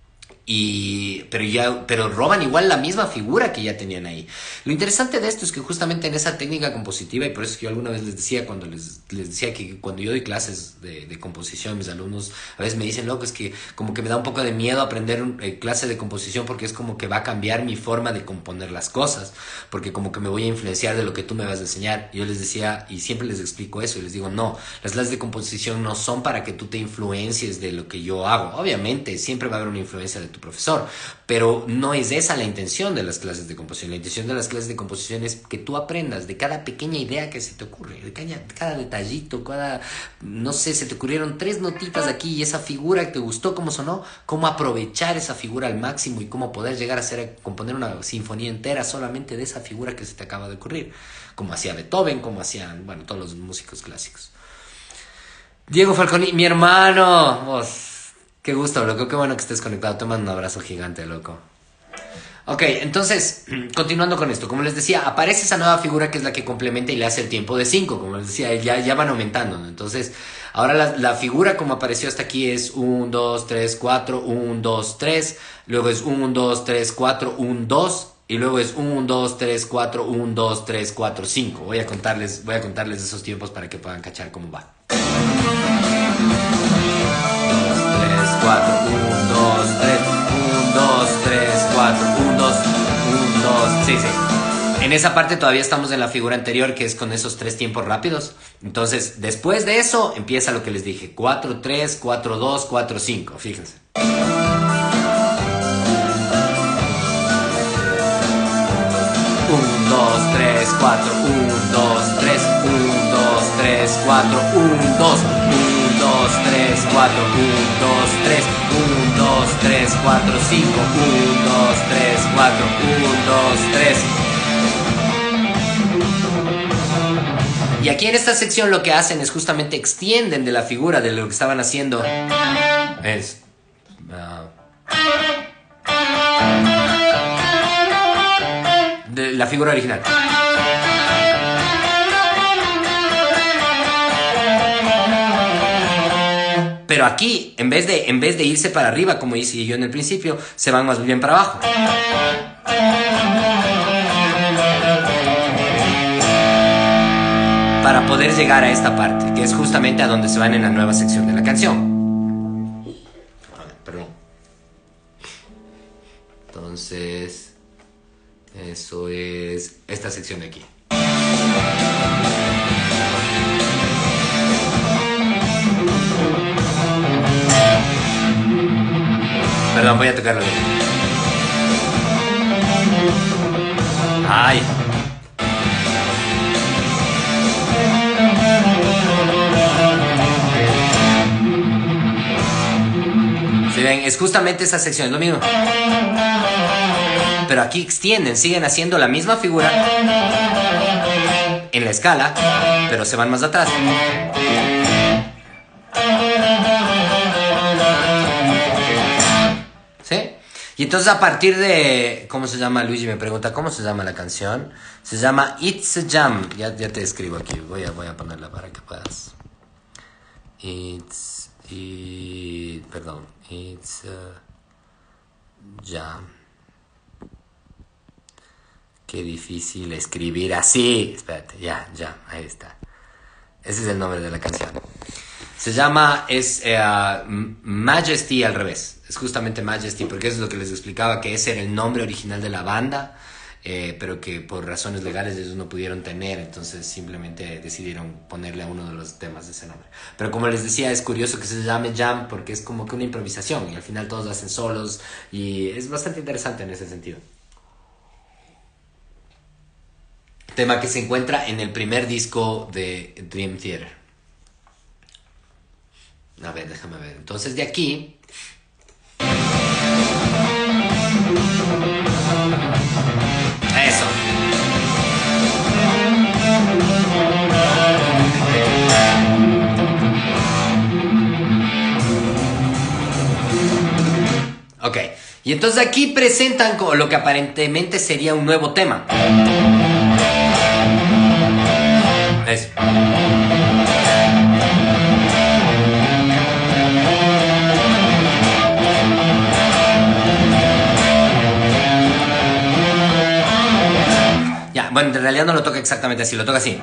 Pero roban igual la misma figura que ya tenían ahí. Lo interesante de esto es que justamente en esa técnica compositiva, y por eso es que yo alguna vez les decía cuando les decía que cuando yo doy clases de composición, mis alumnos a veces me dicen, loco, es que como que me da un poco de miedo aprender clase de composición porque es como que va a cambiar mi forma de componer las cosas, porque como que me voy a influenciar de lo que tú me vas a enseñar. Yo les decía, y siempre les explico eso, y les digo, no, las clases de composición no son para que tú te influencies de lo que yo hago. Obviamente, siempre va a haber una influencia de tu profesor, pero no es esa la intención de las clases de composición. La intención de las clases de composición es que tú aprendas de cada pequeña idea que se te ocurre, de cada detallito, no sé, se te ocurrieron 3 notitas aquí y esa figura que te gustó cómo sonó, cómo aprovechar esa figura al máximo y cómo poder llegar a componer una sinfonía entera solamente de esa figura que se te acaba de ocurrir, como hacía Beethoven, como hacían, bueno, todos los músicos clásicos. Diego Falconi, mi hermano, vos. Qué gusto, loco, qué bueno que estés conectado. Te mando un abrazo gigante, loco. Ok, entonces, continuando con esto, como les decía, aparece esa nueva figura que es la que complementa y le hace el tiempo de 5, como les decía, ya van aumentando, ¿no? Entonces, ahora la figura como apareció hasta aquí es 1, 2, 3, 4, 1, 2, 3, luego es 1, 2, 3, 4, 1, 2, y luego es 1, 2, 3, 4, 1, 2, 3, 4, 5. Voy a contarles esos tiempos para que puedan cachar cómo va. 4, 1, 2, Sí, sí. En esa parte todavía estamos en la figura anterior, que es con esos 3 tiempos rápidos. Entonces, después de eso, empieza lo que les dije. 4-3, 4-2, 4-5. Fíjense. 1, 2, 3, 4, 1, 2, 3, 1, 2, 3, 4, 1, 2, 1, 2, 3, 4, 1, 2, 3, 1, 2, 3, 4, 5, 1, 2, 3, 4, 1, 2, 3. Y aquí en esta sección lo que hacen es justamente extienden de la figura de lo que estaban haciendo. Es... de la figura original. Pero aquí, en vez de irse para arriba, como hice yo en el principio, se van más bien para abajo. Para poder llegar a esta parte, que es justamente a donde se van en la nueva sección de la canción. Perdón. Entonces, eso es esta sección de aquí. Perdón, voy a tocarlo bien. Ay. Si ven, es justamente esa sección, es lo mismo. Pero aquí extienden, siguen haciendo la misma figura en la escala, pero se van más atrás. ¿Sí? Y entonces a partir de... ¿Cómo se llama? Luigi me pregunta, ¿cómo se llama la canción? Se llama It's a Jam. Ya te escribo aquí, voy a ponerla para que puedas. Perdón. It's a Jam. Qué difícil escribir así. Espérate, ya, ahí está. Ese es el nombre de la canción. Se llama, Majesty al revés. Es justamente Majesty, porque eso es lo que les explicaba, que ese era el nombre original de la banda, pero que por razones legales ellos no pudieron tener, entonces simplemente decidieron ponerle a uno de los temas de ese nombre. Pero como les decía, es curioso que se llame Jam, porque es como que una improvisación, y al final todos hacen solos, y es bastante interesante en ese sentido. Tema que se encuentra en el primer disco de Dream Theater. A ver, déjame ver. Entonces de aquí... Eso. Ok. Y entonces aquí presentan lo que aparentemente sería un nuevo tema. Eso. Ya, bueno, en realidad no lo toca exactamente así, lo toca así.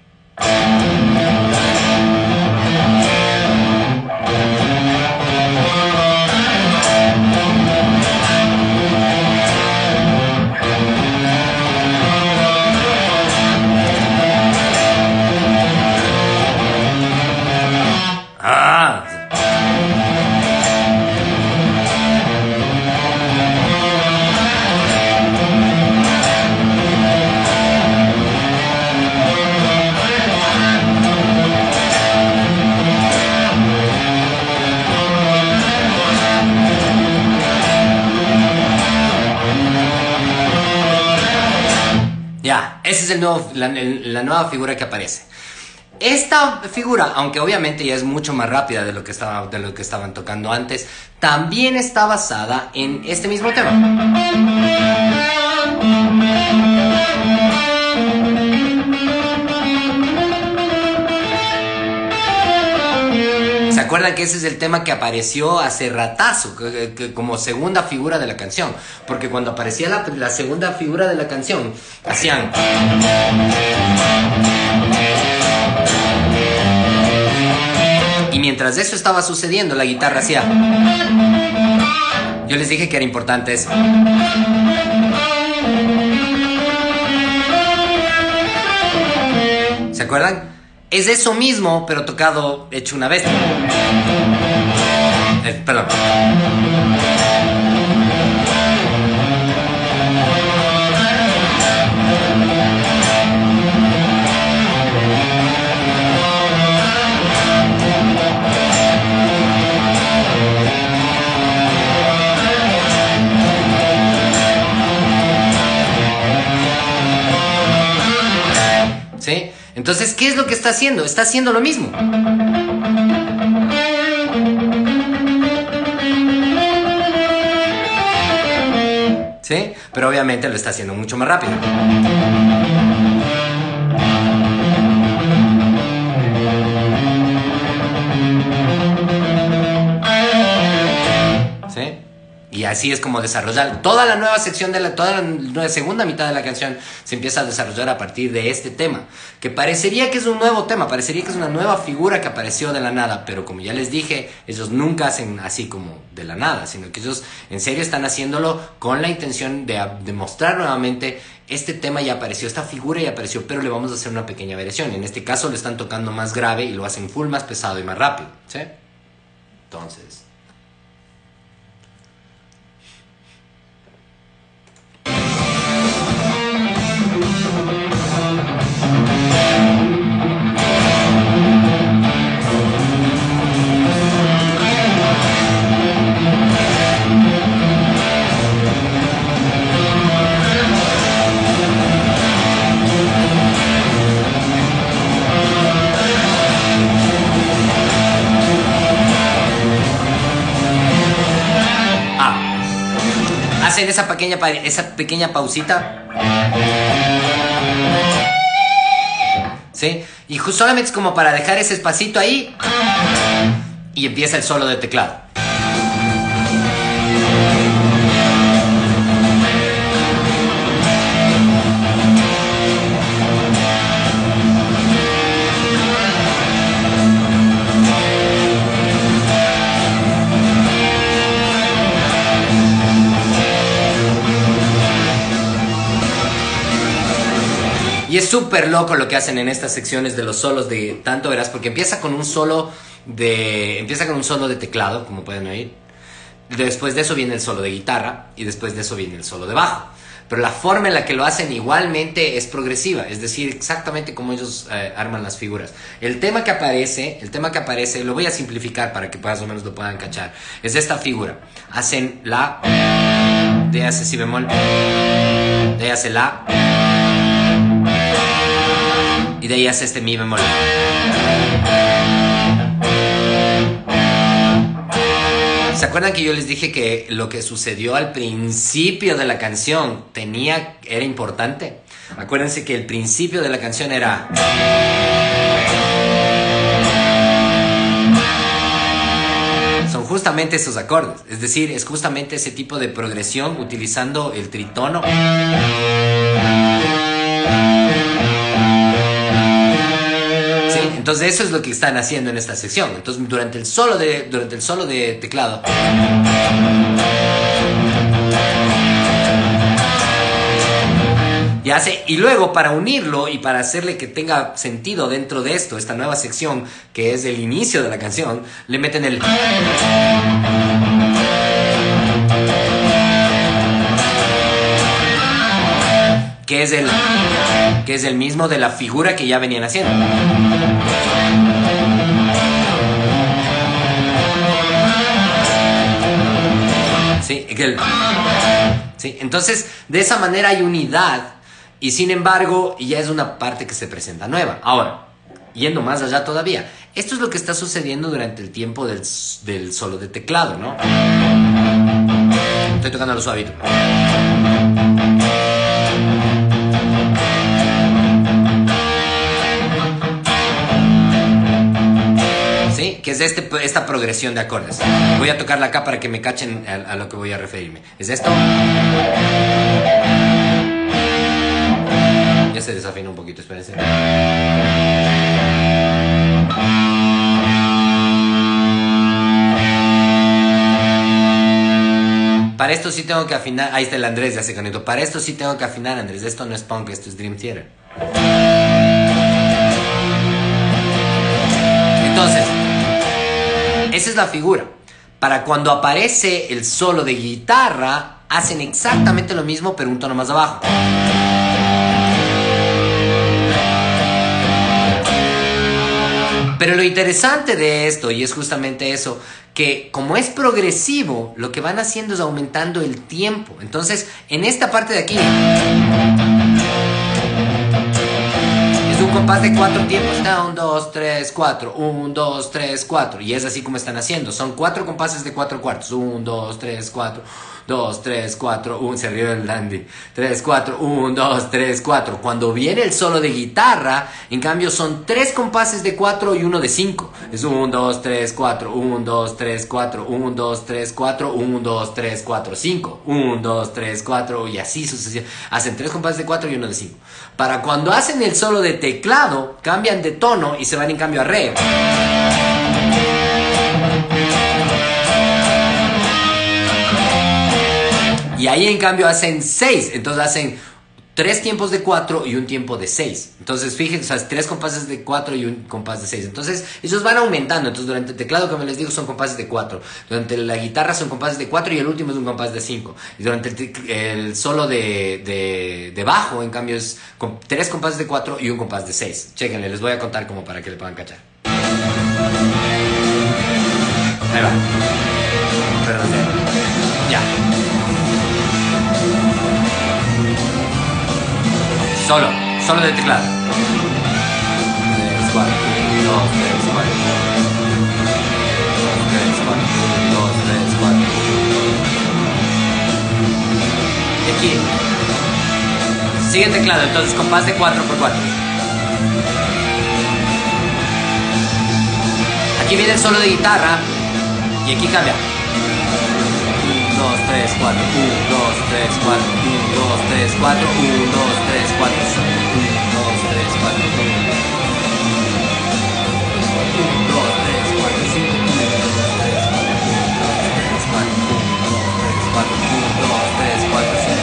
Ya, esa es la nueva figura que aparece. Esta figura, aunque obviamente ya es mucho más rápida de lo que estaban tocando antes, también está basada en este mismo tema. ¿Se acuerdan que ese es el tema que apareció hace ratazo, como segunda figura de la canción? Porque cuando aparecía la segunda figura de la canción, hacían... Y mientras eso estaba sucediendo, la guitarra hacía... Yo les dije que era importante eso. acuerdan? Es eso mismo, pero tocado, hecho una bestia. Perdón. ¿Sí? Entonces, ¿qué es lo que está haciendo? Está haciendo lo mismo. ¿Sí? Pero obviamente lo está haciendo mucho más rápido. ¿Sí? Y así es como desarrollar toda la nueva sección toda la segunda mitad de la canción se empieza a desarrollar a partir de este tema, que parecería que es un nuevo tema, parecería que es una nueva figura que apareció de la nada, pero como ya les dije, ellos nunca hacen así como de la nada, sino que ellos en serio están haciéndolo con la intención de mostrar nuevamente: este tema ya apareció, esta figura ya apareció, pero le vamos a hacer una pequeña variación. En este caso lo están tocando más grave y lo hacen full más pesado y más rápido, ¿sí? Entonces... hacen esa pequeña pausita. ¿Sí? Y solamente es como para dejar ese espacito ahí. Y empieza el solo de teclado. Y es súper loco lo que hacen en estas secciones de los solos de tanto, verás, porque empieza con un solo de teclado, como pueden oír. Después de eso viene el solo de guitarra y después de eso viene el solo de bajo. Pero la forma en la que lo hacen igualmente es progresiva, es decir, exactamente como ellos arman las figuras. El tema que aparece, lo voy a simplificar para que más o menos lo puedan cachar. Es esta figura. Hacen la, de hace si bemol, de hace la, y de ahí hace este mi bemol. ¿Se acuerdan que yo les dije que lo que sucedió al principio de la canción era importante? Acuérdense que el principio de la canción era... Son justamente esos acordes, es decir, es justamente ese tipo de progresión utilizando el tritono. Entonces eso es lo que están haciendo en esta sección. Entonces durante el solo de teclado y luego para unirlo y para hacerle que tenga sentido dentro de esto, esta nueva sección que es el inicio de la canción, le meten el... que es el mismo de la figura que ya venían haciendo. Sí, sí, entonces de esa manera hay unidad y sin embargo ya es una parte que se presenta nueva. Ahora, yendo más allá todavía, esto es lo que está sucediendo durante el tiempo del solo de teclado, ¿no? Estoy tocando lo suavito. Que es esta progresión de acordes. Voy a tocarla acá para que me cachen a lo que voy a referirme. Es esto. Ya se desafinó un poquito, espérense. Para esto sí tengo que afinar. Ahí está el Andrés, ya se conectó. Para esto sí tengo que afinar, Andrés. Esto no es punk, esto es Dream Theater. esa es la figura. Para cuando aparece el solo de guitarra, hacen exactamente lo mismo, pero un tono más abajo. Pero lo interesante de esto, y es justamente eso, que como es progresivo, lo que van haciendo es aumentando el tiempo. Entonces, en esta parte de aquí, es un compás de 4 tiempos. 1, 2, 3, 4. 1, 2, 3, 4. Y es así como están haciendo. Son 4 compases de 4 cuartos. 1, 2, 3, 4. 2, 3, 4, 1, se rió el Dandy. 3, 4, 1, 2, 3, 4. Cuando viene el solo de guitarra, en cambio son 3 compases de 4 y 1 de 5. Es 1, 2, 3, 4, 1, 2, 3, 4, 1, 2, 3, 4, 1, 2, 3, 4, 5. 1, 2, 3, 4 y así sucesivamente. Hacen 3 compases de 4 y 1 de 5. Para cuando hacen el solo de teclado, cambian de tono y se van en cambio a re. Y ahí en cambio hacen 6, entonces hacen 3 tiempos de 4 y un tiempo de 6. Entonces fíjense, o sea, 3 compases de 4 y un compás de 6. Entonces ellos van aumentando. Entonces durante el teclado, como les digo, son compases de 4. Durante la guitarra son compases de 4 y el último es un compás de 5. Y durante el solo de bajo, en cambio, es 3 compases de 4 y un compás de 6. Chéquenle, les voy a contar como para que le puedan cachar. Ahí va. Perdón. Ya. Solo de teclado. 3, 4, 1, 2, 3, 4. 3, 4, 1, 2, 3, 4. Y aquí sigue el teclado, entonces compás de 4 por 4. Aquí viene el solo de guitarra y aquí cambia. 1, 2, 3, 4, 1, 2, 3, 4, 1, 2, 3, 4, 1, 2, 3, 4, 1, 2, 3, 4, 1, 2, 3, 4, 5, 1, 2, 3, 4, 1, 2, 3, 4, 5,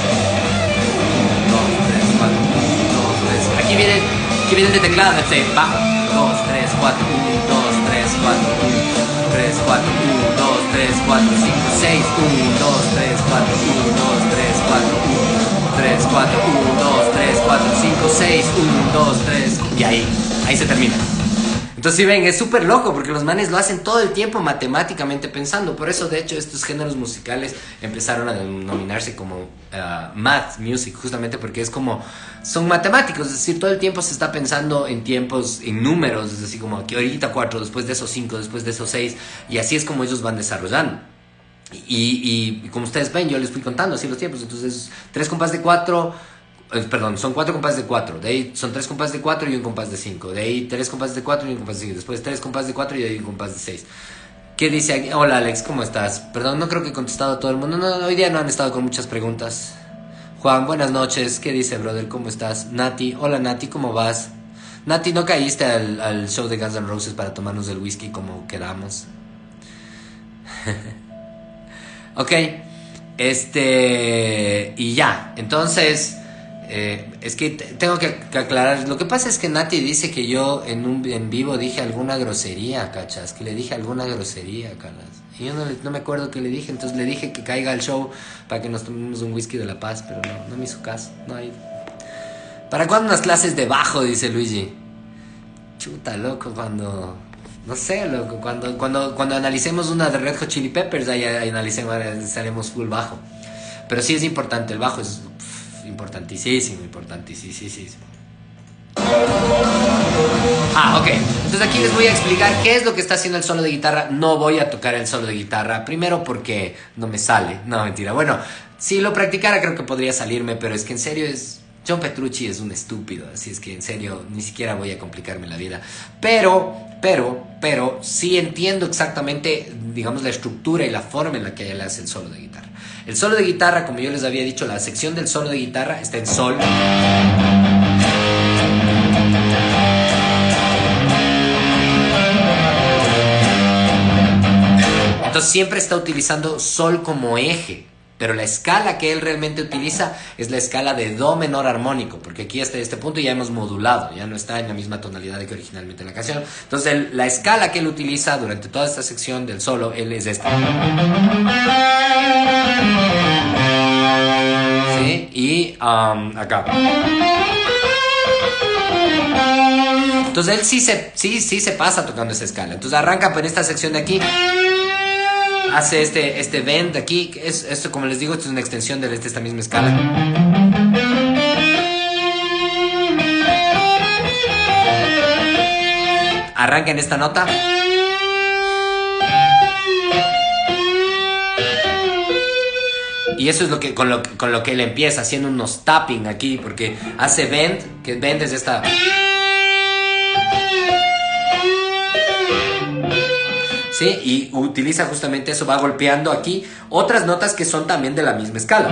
1, 2, 3, 4, 1, 2, 3. Aquí viene el de teclado, bajo. 2, 3, 4, 1, 2, 3, 4, 1, 3, 4, 1, 2, 3, 4, 5, 6, 1, 2, 3, 4, 1, 2, 3, 4, 1, 3, 4, 1, 2, 3, 4, 5, 6, 1, 2, 3, y ahí se termina. Entonces, si ven, es súper loco porque los manes lo hacen todo el tiempo matemáticamente pensando. Por eso, de hecho, estos géneros musicales empezaron a denominarse como math music, justamente porque es como, son matemáticos, es decir, todo el tiempo se está pensando en tiempos, en números, es decir, como que ahorita 4, después de esos 5, después de esos 6, y así es como ellos van desarrollando. Y como ustedes ven, yo les fui contando así los tiempos. Entonces, 3 compás de 4... Perdón, son 4 compases de 4. De ahí son 3 compases de 4 y un compás de 5. De ahí 3 compases de 4 y un compás de 5. Después 3 compases de 4 y de ahí un compás de 6. ¿Qué dice aquí? Hola Alex, ¿cómo estás? Perdón, no creo que he contestado a todo el mundo. No, hoy día no han estado con muchas preguntas. Juan, buenas noches. ¿Qué dice, brother? ¿Cómo estás? Nati, hola Nati, ¿cómo vas? Nati, ¿no caíste al show de Guns N' Roses para tomarnos el whisky como quedamos? Ok. Y ya. Entonces... es que tengo que aclarar. Lo que pasa es que Nati dice que yo en vivo dije alguna grosería, ¿cachas? Que le dije alguna grosería, Carlas. Y yo no me acuerdo qué le dije. Entonces le dije que caiga al show para que nos tomemos un whisky de La Paz. Pero no me hizo caso. No hay... ¿Para cuándo unas clases de bajo? Dice Luigi. Chuta, loco, cuando... No sé, loco. Cuando analicemos una de Red Hot Chili Peppers, ahí analicemos, haremos full bajo. Pero sí es importante, el bajo es... importantísimo. Ok. Entonces aquí les voy a explicar qué es lo que está haciendo el solo de guitarra. No voy a tocar el solo de guitarra. Primero porque no me sale. No, mentira. Bueno, si lo practicara creo que podría salirme, pero es que en serio John Petrucci es un estúpido. Así es que en serio ni siquiera voy a complicarme la vida. Pero sí entiendo exactamente, digamos, la estructura y la forma en la que él hace el solo de guitarra. El solo de guitarra, como yo les había dicho, la sección del solo de guitarra está en sol. Entonces siempre está utilizando sol como eje. Pero la escala que él realmente utiliza es la escala de do menor armónico, porque aquí hasta este punto ya hemos modulado, ya no está en la misma tonalidad que originalmente en la canción. Entonces la escala que él utiliza durante toda esta sección del solo, él es esta. ¿Sí? Y acá. Entonces él sí se pasa tocando esa escala. Entonces arranca por esta sección de aquí. Hace este bend aquí, esto como les digo, esto es una extensión de esta misma escala. Arranca en esta nota. Y eso es con lo que él empieza, haciendo unos tapping aquí, porque hace bend, que bend es esta... ¿Sí? Y utiliza justamente eso, va golpeando aquí otras notas que son también de la misma escala.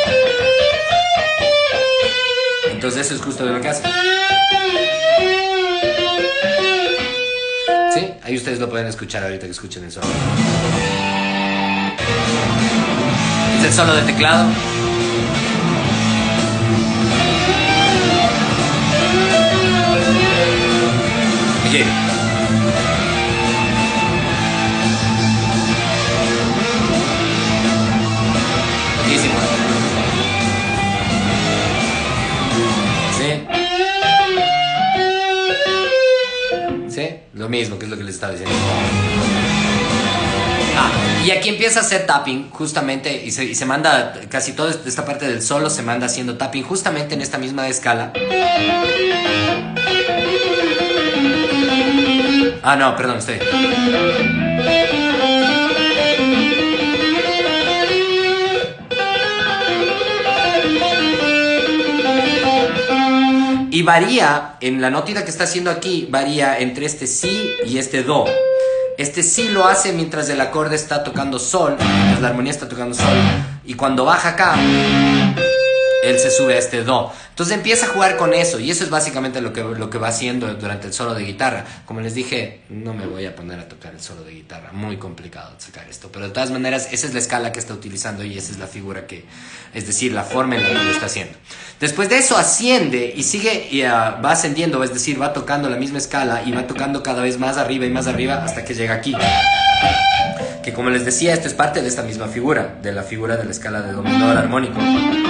Entonces eso es justo de lo que hace. ¿Sí? Ahí ustedes lo pueden escuchar ahorita que escuchen el solo. Es el solo de teclado. Aquí. Lo mismo, que es lo que les estaba diciendo. Y aquí empieza a hacer tapping justamente y se manda casi toda esta parte del solo se manda haciendo tapping justamente en esta misma escala. No, perdón, estoy. Y varía, en la notita que está haciendo aquí, varía entre este si y este do. Este si lo hace mientras el acorde está tocando sol, mientras la armonía está tocando sol. Y cuando baja acá, él se sube a este do. Entonces empieza a jugar con eso. Y eso es básicamente lo que va haciendo durante el solo de guitarra. Como les dije, no me voy a poner a tocar el solo de guitarra. Muy complicado sacar esto. Pero de todas maneras, esa es la escala que está utilizando y esa es la figura es decir, la forma en la que lo está haciendo. Después de eso asciende y sigue y va ascendiendo, es decir, va tocando la misma escala y va tocando cada vez más arriba y más arriba hasta que llega aquí. Que como les decía, esto es parte de esta misma figura, de la figura de la escala de do menor armónico.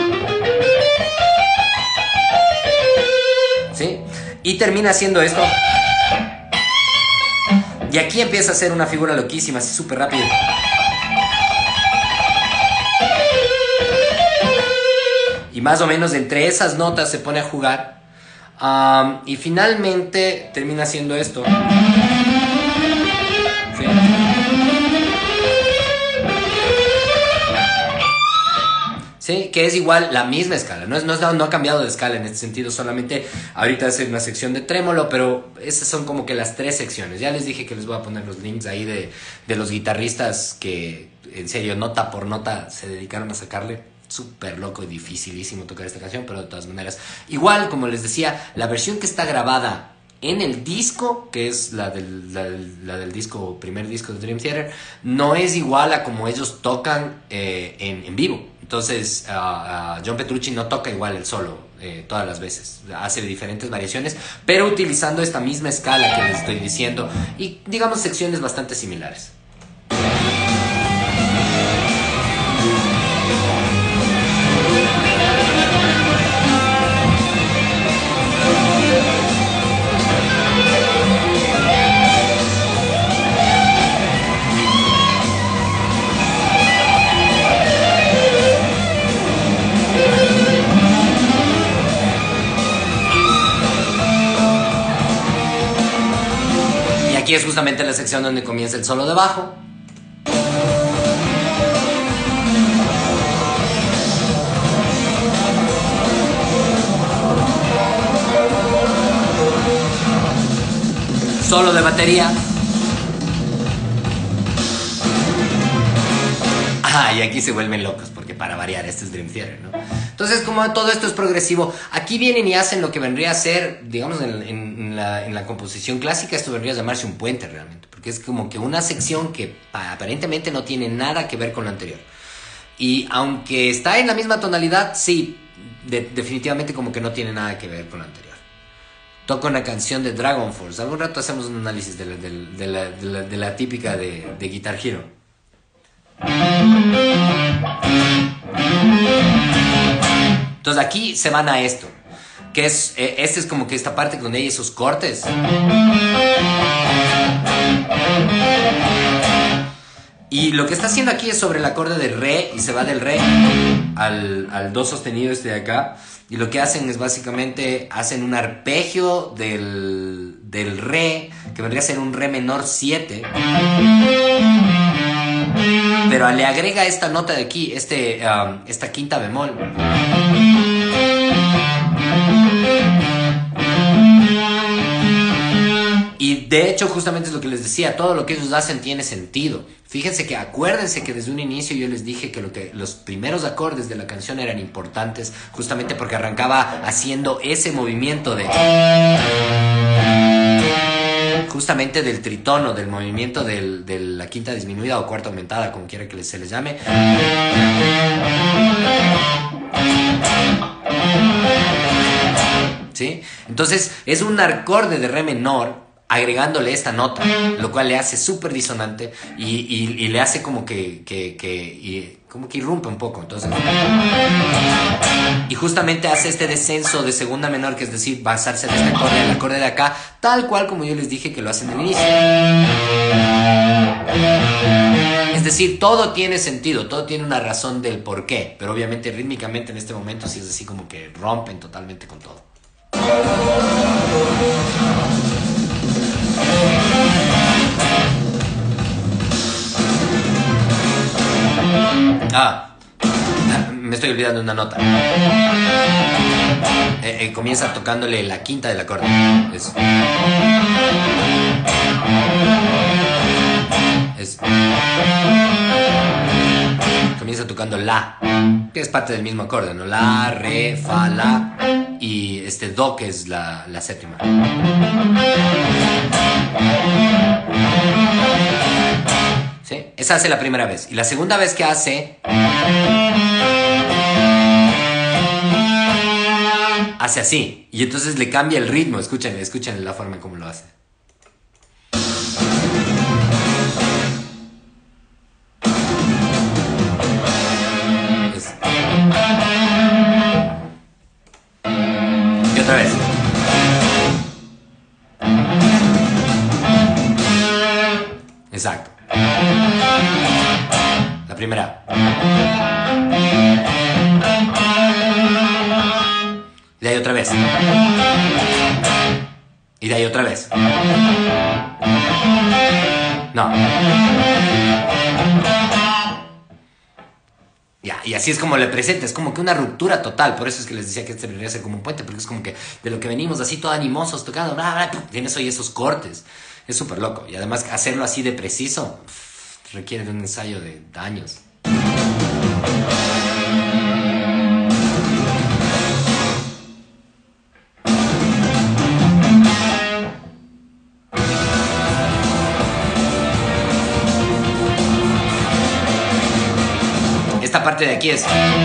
¿Sí? Y termina haciendo esto. Y aquí empieza a hacer una figura loquísima, así súper rápido. Y más o menos entre esas notas se pone a jugar. Y finalmente termina haciendo esto. ¿Sí? ¿Sí? Que es igual la misma escala. No ha cambiado de escala en este sentido. Solamente ahorita hace una sección de trémolo. Pero esas son como que las tres secciones. Ya les dije que les voy a poner los links ahí de los guitarristas que en serio nota por nota se dedicaron a sacarle. Súper loco y dificilísimo tocar esta canción, pero de todas maneras, igual como les decía, la versión que está grabada en el disco, que es la del disco, primer disco de Dream Theater, no es igual a como ellos tocan en vivo. Entonces John Petrucci no toca igual el solo todas las veces, hace diferentes variaciones, pero utilizando esta misma escala que les estoy diciendo y digamos secciones bastante similares. Aquí es justamente la sección donde comienza el solo de bajo. Solo de batería. Y aquí se vuelven locos, porque para variar, este es Dream Theater, ¿no? Entonces, como todo esto es progresivo, aquí vienen y hacen lo que vendría a ser, digamos, en la composición clásica, esto vendría a llamarse un puente realmente, porque es como que una sección que aparentemente no tiene nada que ver con lo anterior. Y aunque está en la misma tonalidad, sí, definitivamente como que no tiene nada que ver con lo anterior. Toco una canción de Dragon Force. Algún rato hacemos un análisis de la típica de Guitar Hero. Entonces aquí se van a esto, que es, este es como que esta parte donde hay esos cortes. Y lo que está haciendo aquí es sobre el acorde de re, y se va del re al do sostenido este de acá. Y lo que hacen es básicamente, hacen un arpegio del re, que vendría a ser un re menor 7. Pero le agrega esta nota de aquí, esta quinta bemol. Y de hecho, justamente es lo que les decía, todo lo que ellos hacen tiene sentido. Fíjense que, acuérdense que desde un inicio yo les dije que los primeros acordes de la canción eran importantes, justamente porque arrancaba haciendo ese movimiento justamente del tritono, del movimiento de la quinta disminuida o cuarta aumentada, como quiera que se les llame. ¿Sí? Entonces es un acorde de re menor agregándole esta nota, lo cual le hace súper disonante y le hace como que irrumpe un poco. Entonces, y justamente hace este descenso de segunda menor, que es decir, basarse en este acorde, el acorde de acá, tal cual como yo les dije que lo hacen al inicio. Es decir, todo tiene sentido, todo tiene una razón del por qué, pero obviamente rítmicamente en este momento sí es así como que rompen totalmente con todo. Me estoy olvidando una nota. Comienza tocándole la quinta del acorde. Comienza tocando la, que es parte del mismo acorde, ¿no? La, re, fa, la, y este do, que es la séptima. ¿Sí? Esa hace la primera vez. Y la segunda vez que hace así. Y entonces le cambia el ritmo. Escuchen la forma en cómo lo hace. Y otra vez. Exacto. La primera. Y de ahí otra vez. Y de ahí otra vez. No. Ya, y así es como le presenta, es como que una ruptura total. Por eso es que les decía que este debería ser como un puente, porque es como que de lo que venimos así todo animosos, tocando, tienes hoy esos cortes. Es súper loco. Y además hacerlo así de preciso requiere de un ensayo de años. Esta parte de aquí es...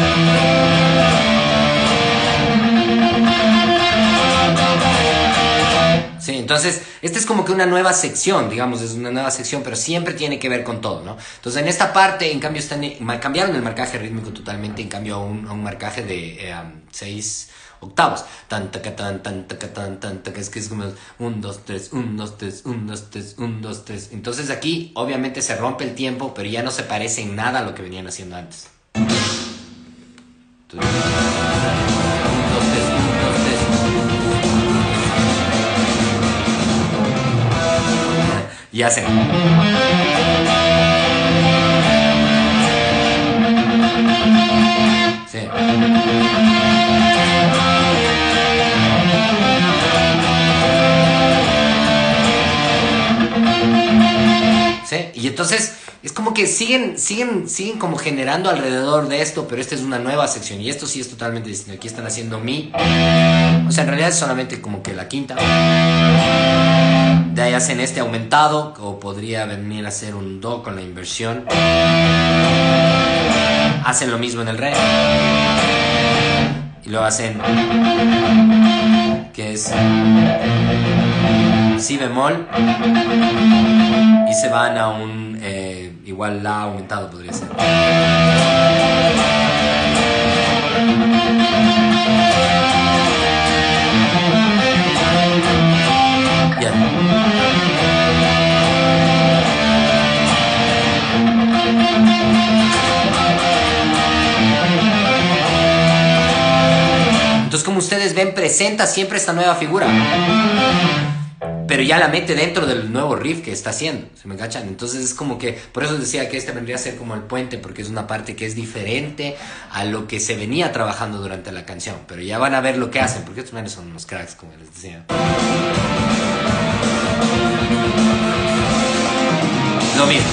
Sí, entonces, esta es como que una nueva sección, digamos, es una nueva sección, pero siempre tiene que ver con todo, ¿no? Entonces, en esta parte, en cambio, cambiaron el marcaje rítmico totalmente, en cambio, a un marcaje de 6 octavos. Tan, taca, tan, taca, tan, taca, es que es como 1, 2, 3, 1, 2, 3, 1, 2, 3, 1, 2, 3. Entonces, aquí, obviamente, se rompe el tiempo, pero ya no se parece en nada a lo que venían haciendo antes. Entonces, 1, 2, 3, 1, 2, 3. Y hacen. Sí. Sí. Y entonces es como que siguen como generando alrededor de esto, pero esta es una nueva sección y esto sí es totalmente distinto. Aquí están haciendo mi. O sea, en realidad es solamente como que la quinta. De ahí hacen este aumentado, o podría venir a ser un do con la inversión. hacen lo mismo en el re. Y luego hacen, que es si bemol, y se van a un igual la aumentado podría ser. Ya. Entonces, como ustedes ven, presenta siempre esta nueva figura, pero ya la mete dentro del nuevo riff que está haciendo, ¿se me cachan? Entonces es como que, por eso decía que este vendría a ser como el puente, porque es una parte que es diferente a lo que se venía trabajando durante la canción, pero ya van a ver lo que hacen, porque estos manes son unos cracks, como les decía. Lo mismo.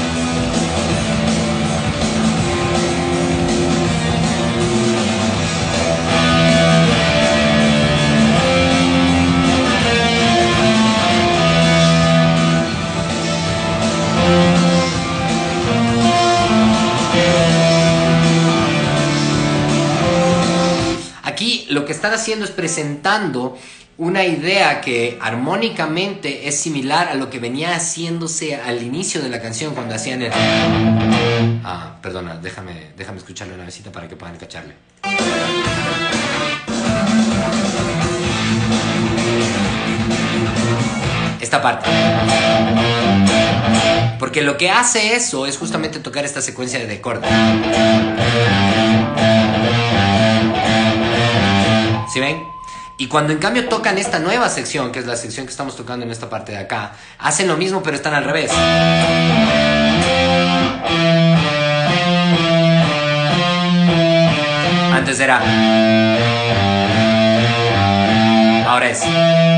Aquí lo que están haciendo es presentando una idea que armónicamente es similar a lo que venía haciéndose al inicio de la canción cuando hacían el... Ah, perdona, déjame escucharlo una vez para que puedan cacharle. Esta parte. Porque lo que hace eso es justamente tocar esta secuencia de acordes. ¿Sí ven? Y cuando en cambio tocan esta nueva sección, que es la sección que estamos tocando en esta parte de acá, hacen lo mismo pero están al revés. Antes era... Ahora es...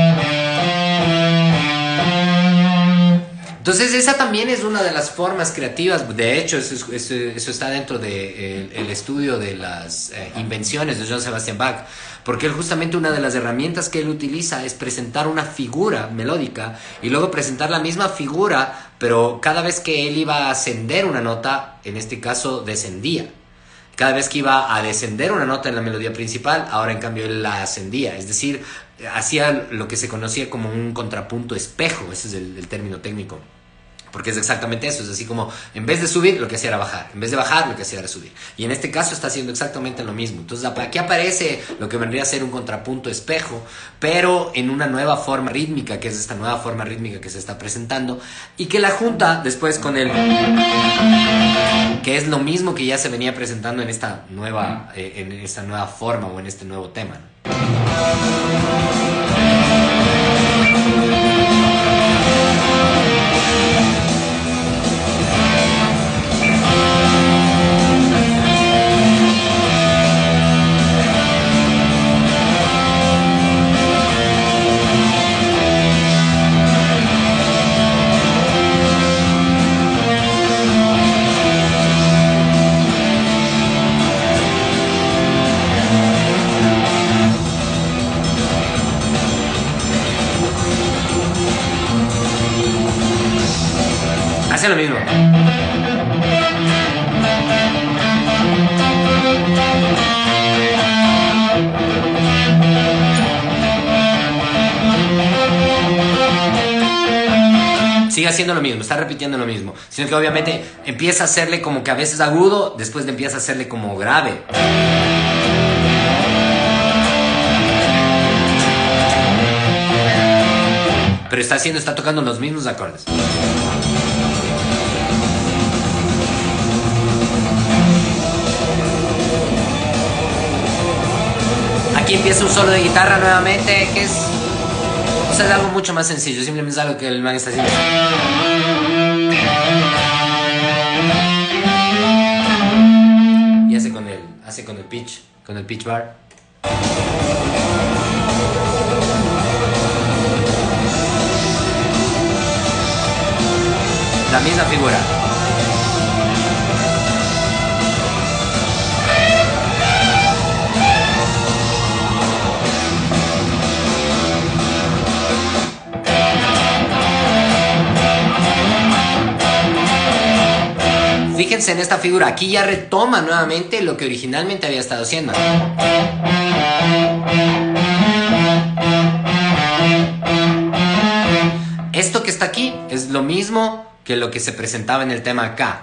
Entonces esa también es una de las formas creativas, de hecho eso está dentro del estudio de las invenciones de Johann Sebastian Bach, porque él justamente una de las herramientas que él utiliza es presentar una figura melódica y luego presentar la misma figura, pero cada vez que él iba a ascender una nota, en este caso descendía. Cada vez que iba a descender una nota en la melodía principal, ahora en cambio él la ascendía, es decir, hacía lo que se conocía como un contrapunto espejo, ese es el término técnico. Porque es exactamente eso, es así como en vez de subir lo que hacía era bajar, en vez de bajar lo que hacía era subir. Y en este caso está haciendo exactamente lo mismo. Entonces aquí aparece lo que vendría a ser un contrapunto espejo, pero en una nueva forma rítmica, que es esta nueva forma rítmica que se está presentando, y que la junta después con el... que es lo mismo que ya se venía presentando en esta nueva forma o en este nuevo tema, ¿no? Hace lo mismo. Sigue haciendo lo mismo, está repitiendo lo mismo, sino que obviamente empieza a hacerle como que a veces agudo, después le empieza a hacerle como grave. Pero está tocando los mismos acordes. Aquí empieza un solo de guitarra nuevamente, que es... O sea, es algo mucho más sencillo, simplemente es algo que el man está haciendo. Y hace con el pitch bar. La misma figura. fíjense en esta figura, aquí ya retoma nuevamente lo que originalmente había estado haciendo. Esto que está aquí es lo mismo que lo que se presentaba en el tema acá.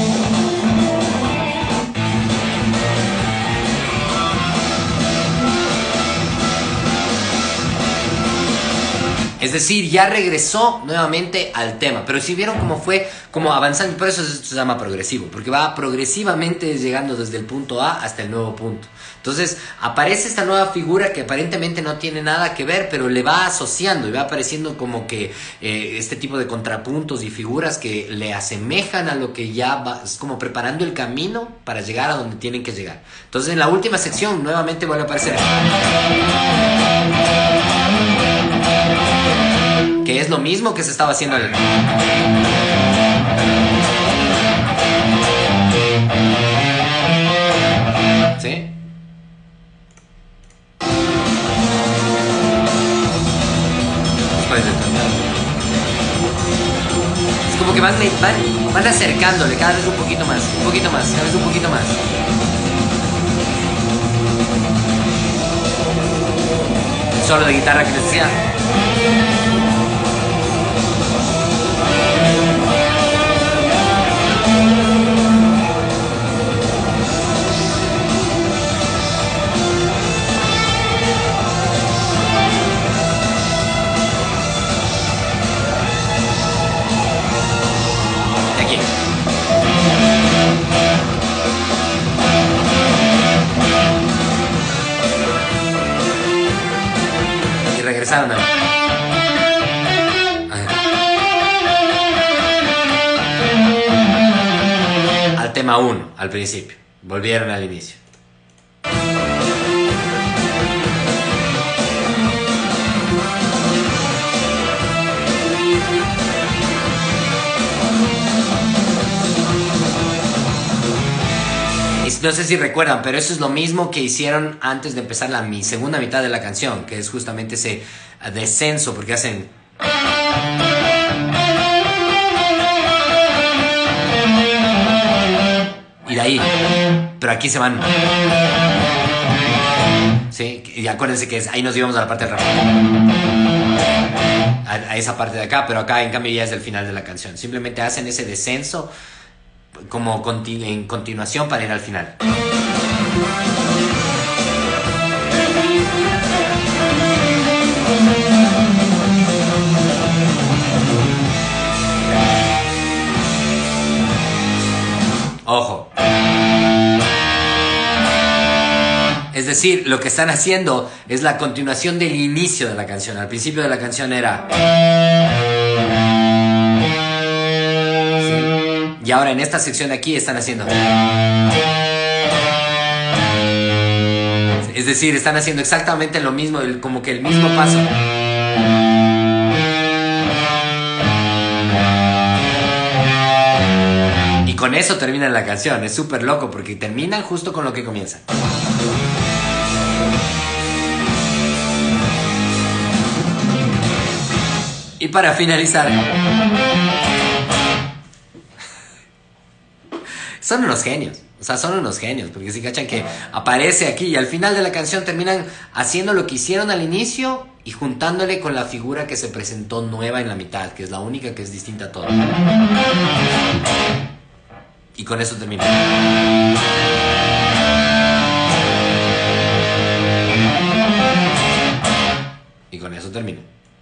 Es decir, ya regresó nuevamente al tema. Pero si vieron cómo fue, como avanzando, por eso se llama progresivo, porque va progresivamente llegando desde el punto A hasta el nuevo punto. Entonces aparece esta nueva figura que aparentemente no tiene nada que ver, pero le va asociando y va apareciendo como que este tipo de contrapuntos y figuras que le asemejan a lo que ya va, es como preparando el camino para llegar a donde tienen que llegar. Entonces en la última sección nuevamente vuelve a aparecer que es lo mismo que se estaba haciendo en el... ¿Sí? Es como que van acercándole cada vez un poquito más, cada vez un poquito más. El solo de guitarra que les decía. Regresaron al tema 1, al principio. Volvieron al inicio. No sé si recuerdan, pero eso es lo mismo que hicieron antes de empezar la segunda mitad de la canción, que es justamente ese descenso, porque hacen... Y de ahí, pero aquí se van... Sí, y acuérdense que ahí nos íbamos a la parte del rap. A esa parte de acá, pero acá en cambio ya es el final de la canción. Simplemente hacen ese descenso como en continuación para ir al final. Ojo. Es decir, lo que están haciendo es la continuación del inicio de la canción. Al principio de la canción era... Y ahora en esta sección de aquí están haciendo... Es decir, están haciendo exactamente lo mismo, como que el mismo paso. Y con eso terminan la canción. Es súper loco porque terminan justo con lo que comienza. Y para finalizar... Son unos genios, o sea, son unos genios, porque si cachan que aparece aquí y al final de la canción terminan haciendo lo que hicieron al inicio y juntándole con la figura que se presentó nueva en la mitad, que es la única que es distinta a todo. Y con eso termina. Y con eso termina.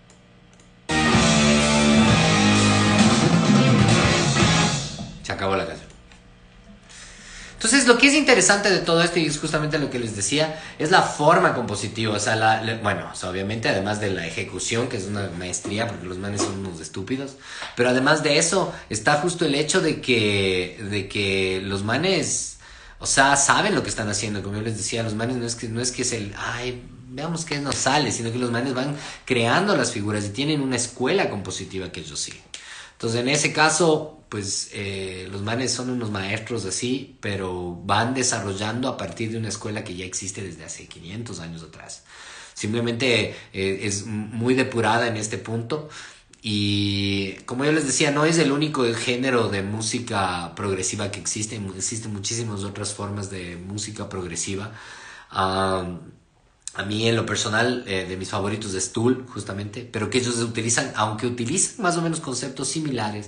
Se acabó la canción. Entonces, lo que es interesante de todo esto, y es justamente lo que les decía, es la forma compositiva. O sea, bueno, o sea, obviamente, además de la ejecución, que es una maestría, porque los manes son unos estúpidos, pero además de eso, está justo el hecho de que los manes, o sea, saben lo que están haciendo. Como yo les decía, los manes no es que es el, ay, veamos qué nos sale, sino que los manes van creando las figuras y tienen una escuela compositiva que ellos siguen. Entonces, en ese caso, pues los manes son unos maestros así, pero van desarrollando a partir de una escuela que ya existe desde hace 500 años atrás. Simplemente es muy depurada en este punto Y como yo les decía, no es el único género de música progresiva que existe. Existen muchísimas otras formas de música progresiva. Um, a mí en lo personal, de mis favoritos es Tool, justamente, pero que ellos utilizan, aunque utilizan más o menos conceptos similares,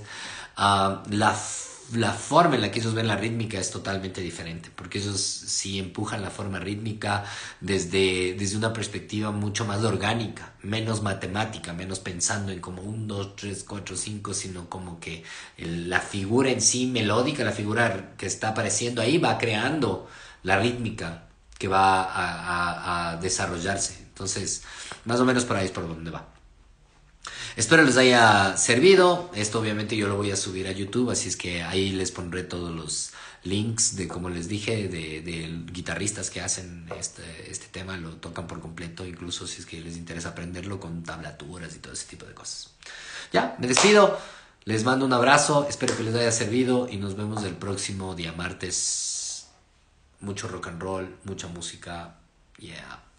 la forma en la que ellos ven la rítmica es totalmente diferente, porque ellos sí empujan la forma rítmica desde una perspectiva mucho más orgánica, menos matemática, menos pensando en como 1, 2, 3, 4, 5, sino como que la figura en sí melódica, la figura que está apareciendo ahí va creando la rítmica que va a desarrollarse. Entonces, más o menos por ahí es por donde va. Espero les haya servido. Esto obviamente yo lo voy a subir a YouTube, así es que ahí les pondré todos los links de, como les dije, de guitarristas que hacen este tema, lo tocan por completo, incluso si es que les interesa aprenderlo con tablaturas y todo ese tipo de cosas. Ya, me despido. Les mando un abrazo, espero que les haya servido y nos vemos el próximo día martes. Mucho rock and roll, mucha música. Yeah.